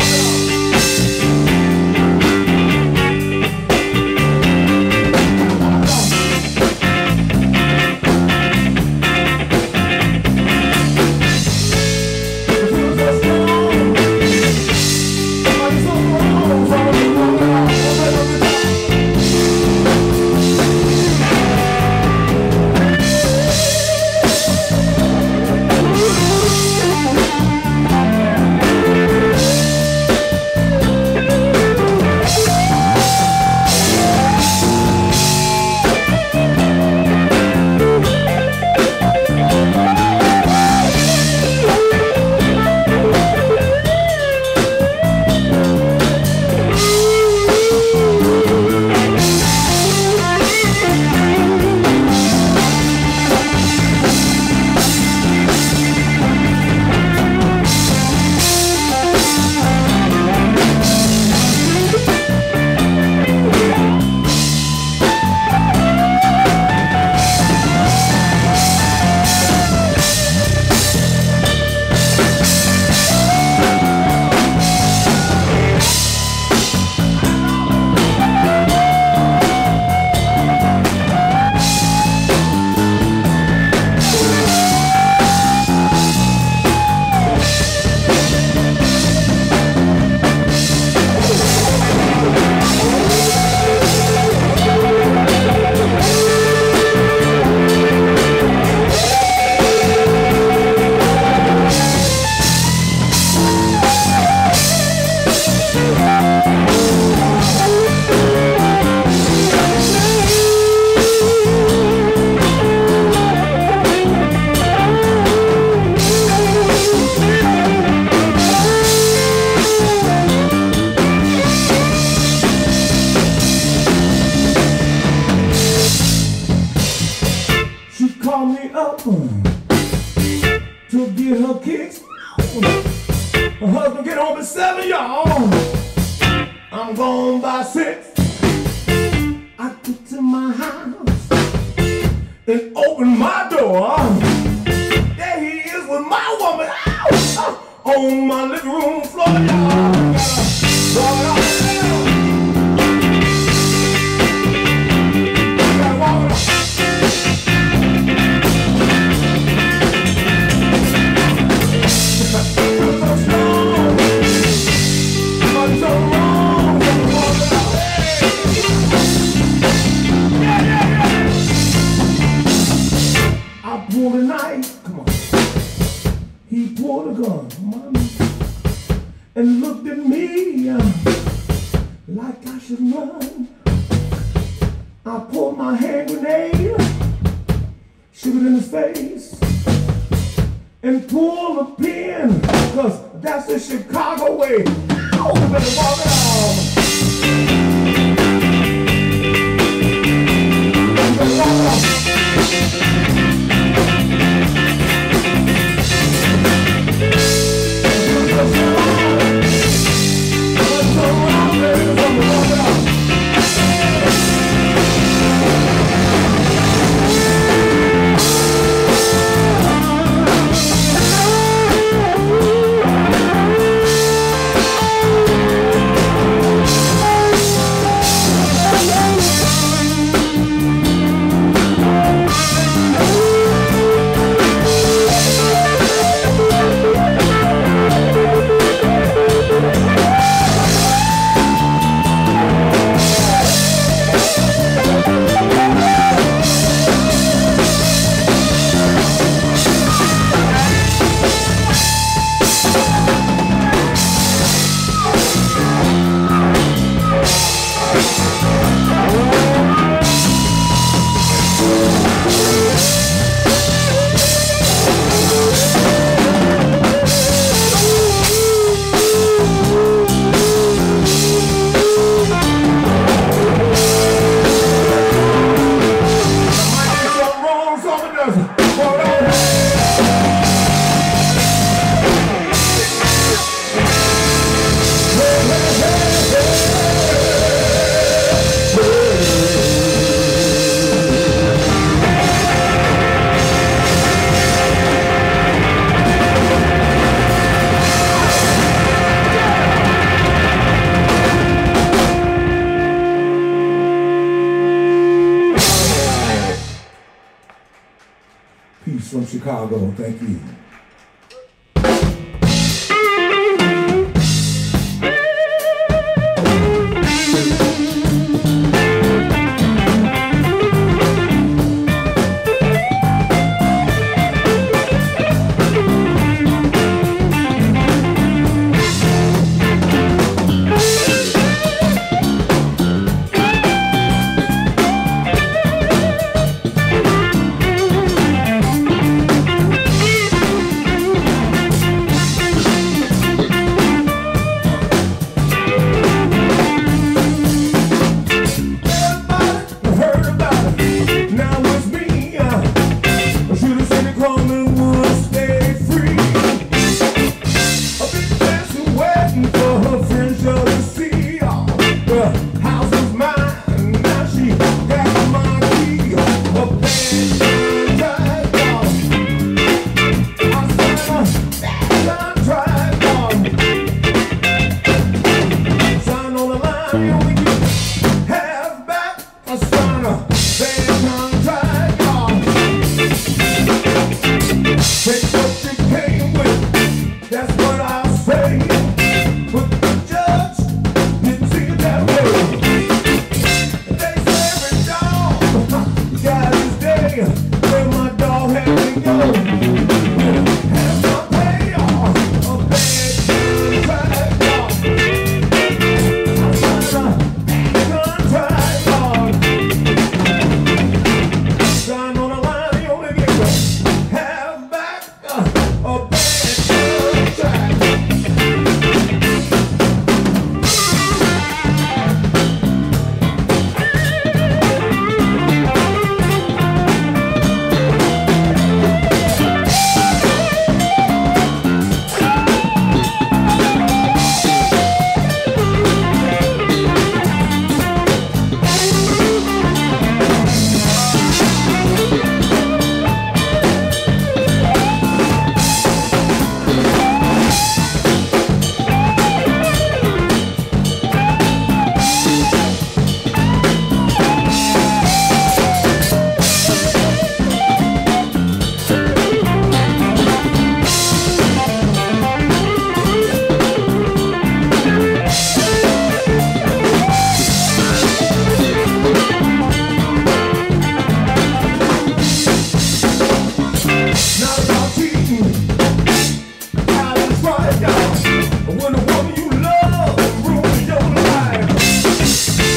to get her kicks. Her husband get home at seven, y'all. I'm gone by six. I get to my house and open my door. There he is with my woman out on my living room floor, y'all. Gotta walk it out. Gotta walk it out. Yeah, yeah, yeah. run, mommy, and looked at me uh, like I should run. I pulled my hand grenade, shoot it in his face, and pulled a pin, cause that's the Chicago way. Oh, you better walk it off. You better walk it off. From Chicago, thank you.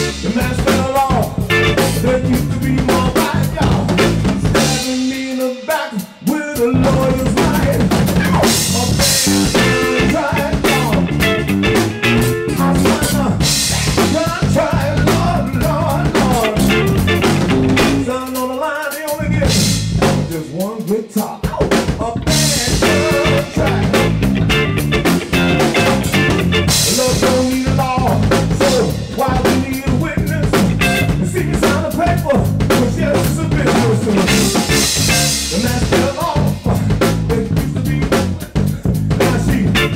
The man fell off. There used to be more right, y'all. Stabbing me in the back with a lawyer's right. A bad tried, y'all. I swear, God tried, Lord, Lord, Lord. Son on the line, they only get just one good talk. A bad tried. Love don't need a law, so why we need a witness? And see you sign a paper, cause yes, it's a business. And that's the law. It used to be. Now she,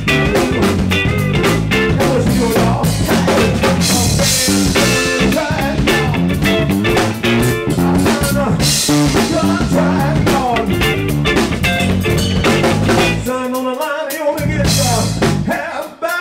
how was she doing, y'all? Tried, y'all. Tried, y'all. Son on the line, he only gets uh, half back.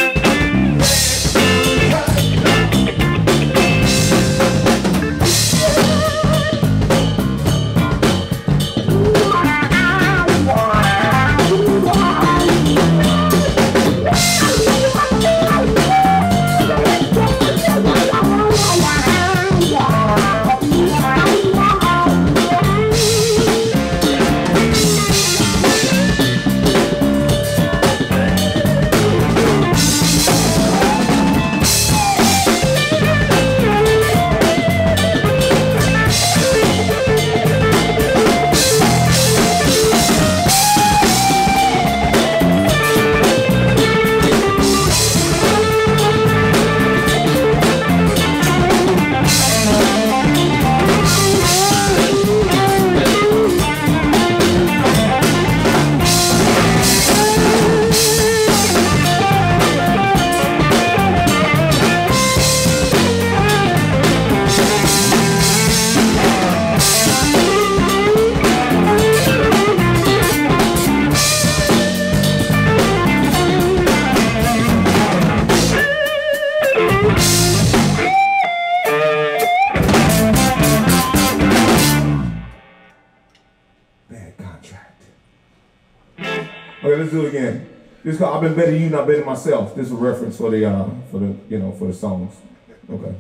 Okay, let's do it again. This called I've been better you, not better myself. This is a reference for the uh, for the you know for the songs. Okay.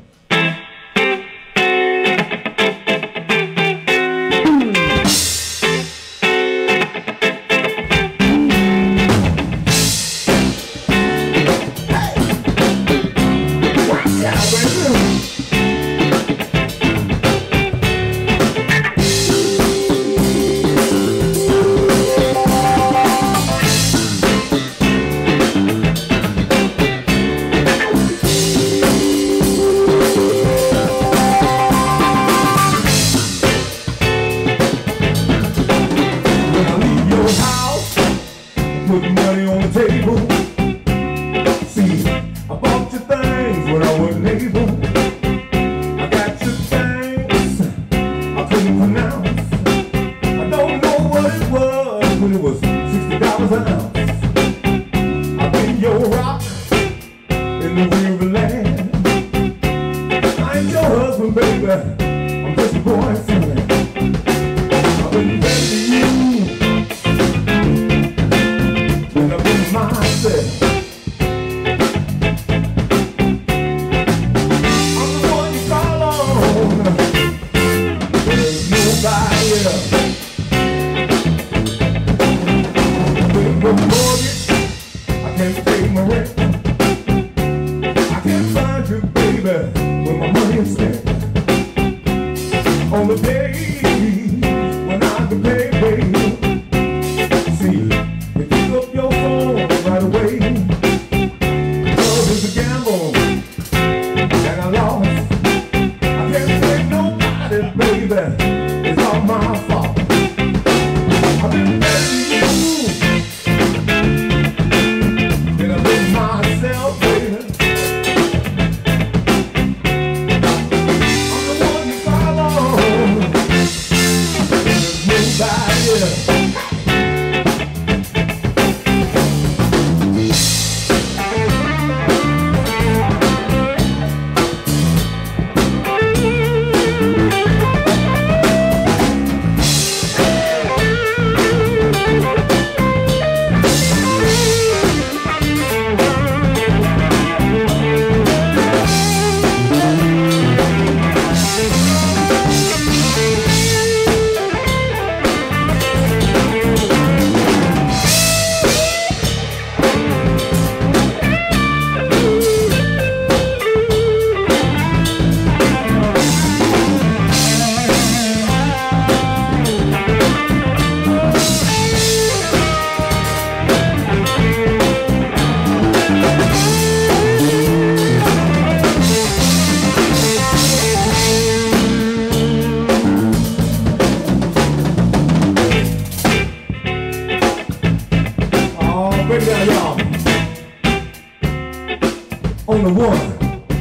number one.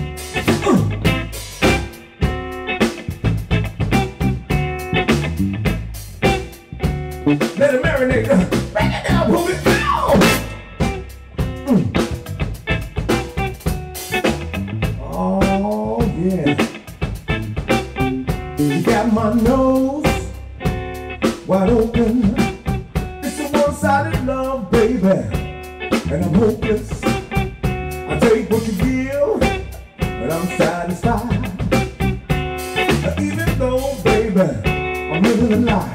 Let it marinate. Break it down, move it down. Mm. Oh, yeah. You got my nose wide open. It's a one-sided love, baby. And I'm hopeless. I take what you give, and I'm satisfied. Even though, baby, I'm living a lie.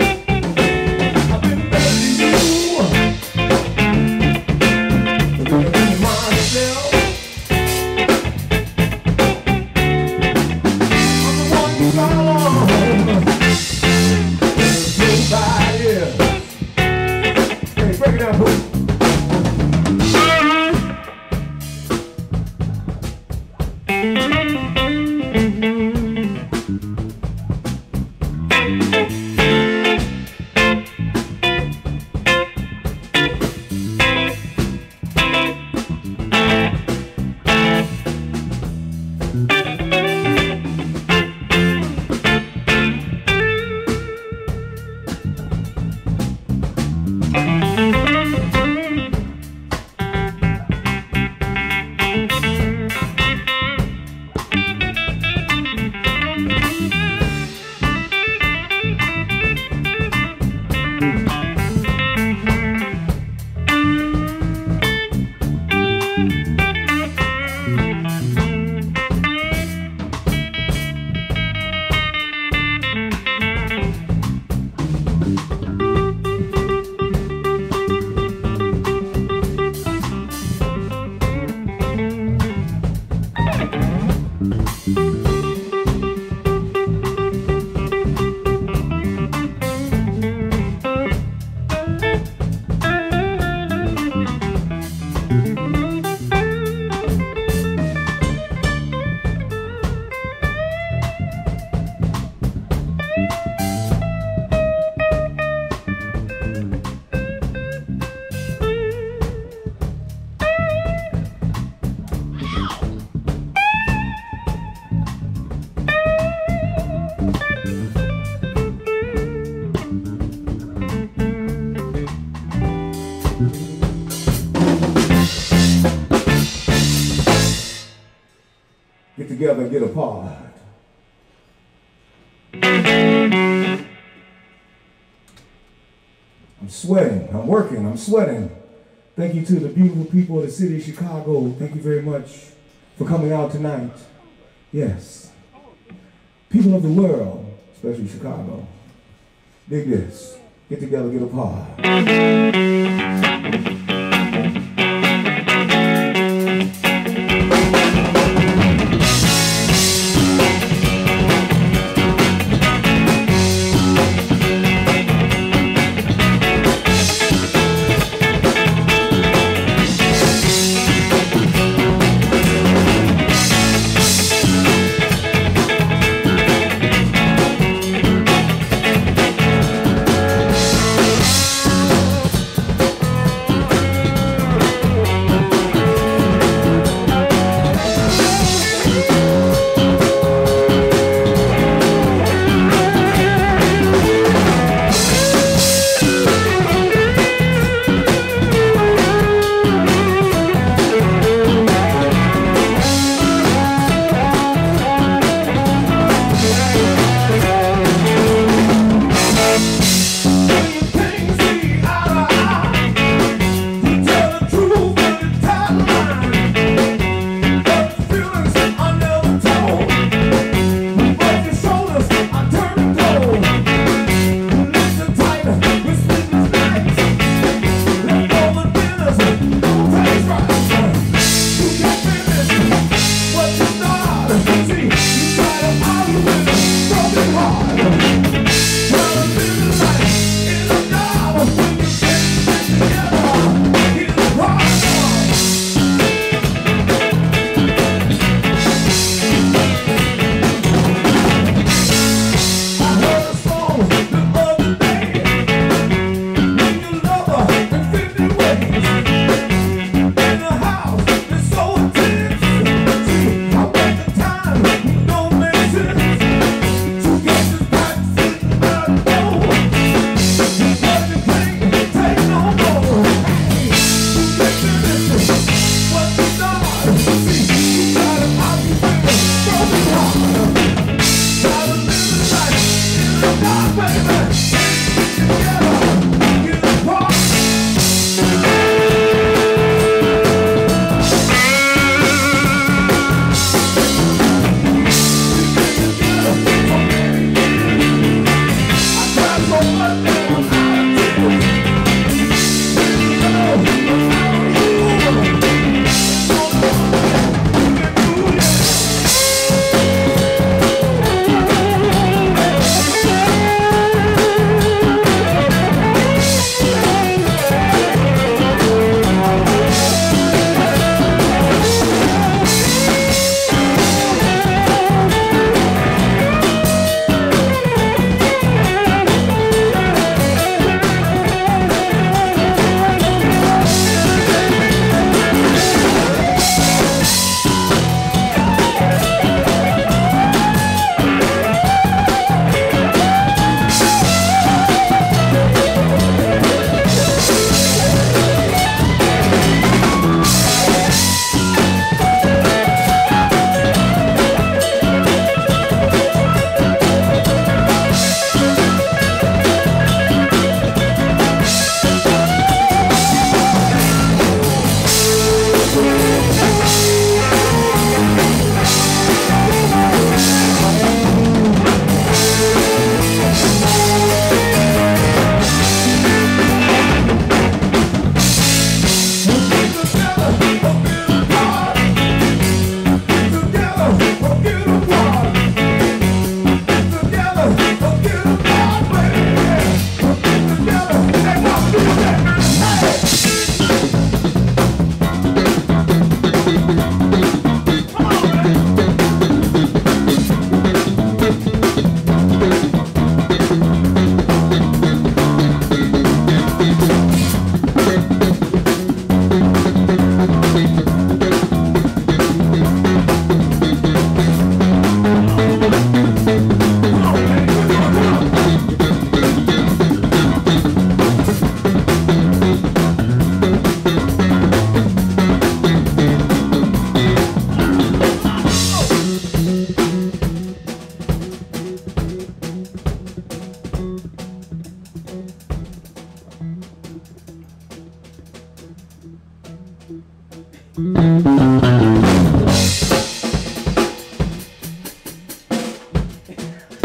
Get together and get apart. I'm sweating, I'm working, I'm sweating. Thank you to the beautiful people of the city of Chicago. Thank you very much for coming out tonight. Yes. People of the world, especially Chicago. Dig this. Get together, get apart.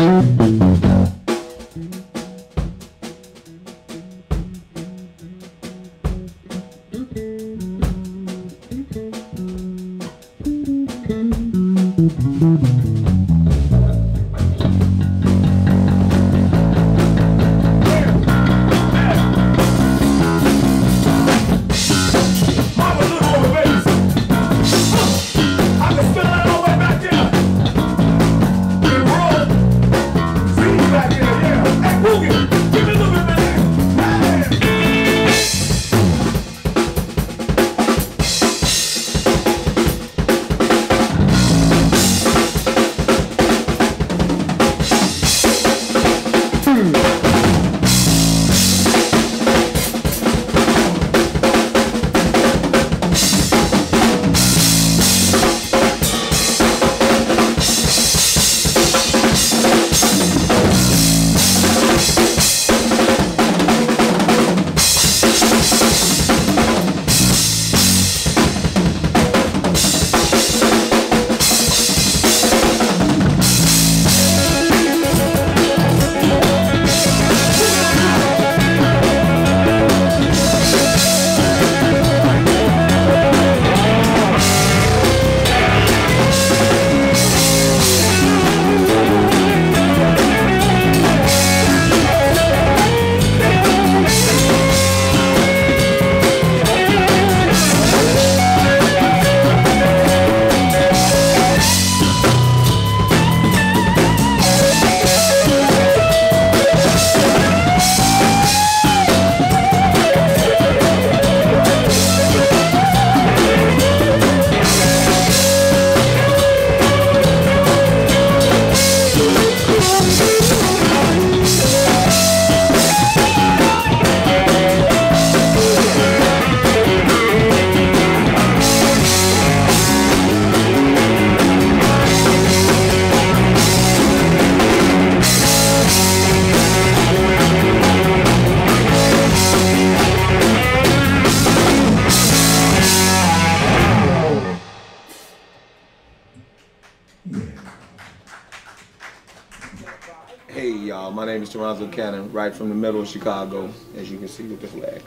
Hey y'all, my name is Toronzo Cannon, right from the middle of Chicago, as you can see with the flag.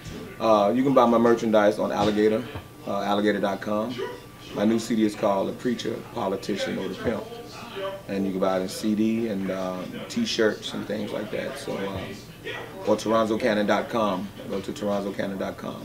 Uh, you can buy my merchandise on Alligator, uh, alligator dot com. My new C D is called The Preacher, Politician, or The Pimp. And you can buy it in C D and uh, t-shirts and things like that. So, uh, or Toronzo Cannon dot com. Go to Toronzo Cannon dot com.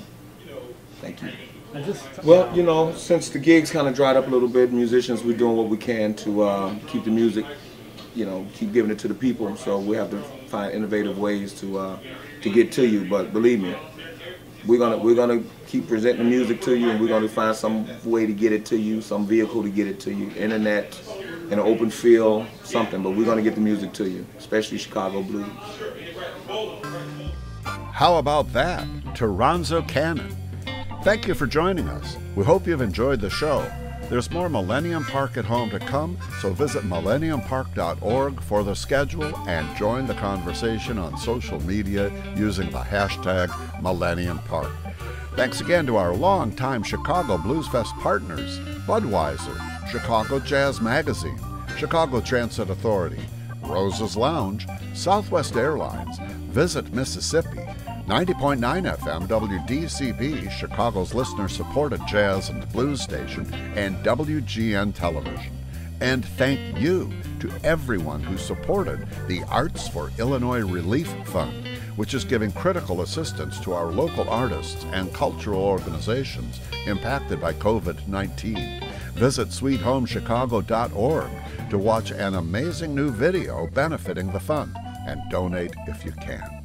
Thank you. Well, you know, since the gigs kind of dried up a little bit, musicians, we're doing what we can to uh, keep the music, you know, keep giving it to the people. So we have to find innovative ways to uh, to get to you. But believe me, we're gonna we're gonna keep presenting the music to you, and we're gonna find some way to get it to you, some vehicle to get it to you, internet, in an open field, something. But we're gonna get the music to you, especially Chicago blues. How about that? Toronzo Cannon. Thank you for joining us. We hope you've enjoyed the show. There's more Millennium Park at Home to come, so visit millennium park dot org for the schedule and join the conversation on social media using the hashtag Millennium Park. Thanks again to our longtime Chicago Blues Fest partners, Budweiser, Chicago Jazz Magazine, Chicago Transit Authority, Rosa's Lounge, Southwest Airlines, Visit Mississippi, ninety point nine F M W D C B, Chicago's listener-supported jazz and blues station, and W G N Television. And thank you to everyone who supported the Arts for Illinois Relief Fund, which is giving critical assistance to our local artists and cultural organizations impacted by COVID nineteen. Visit sweet home chicago dot org to watch an amazing new video benefiting the fund, and donate if you can.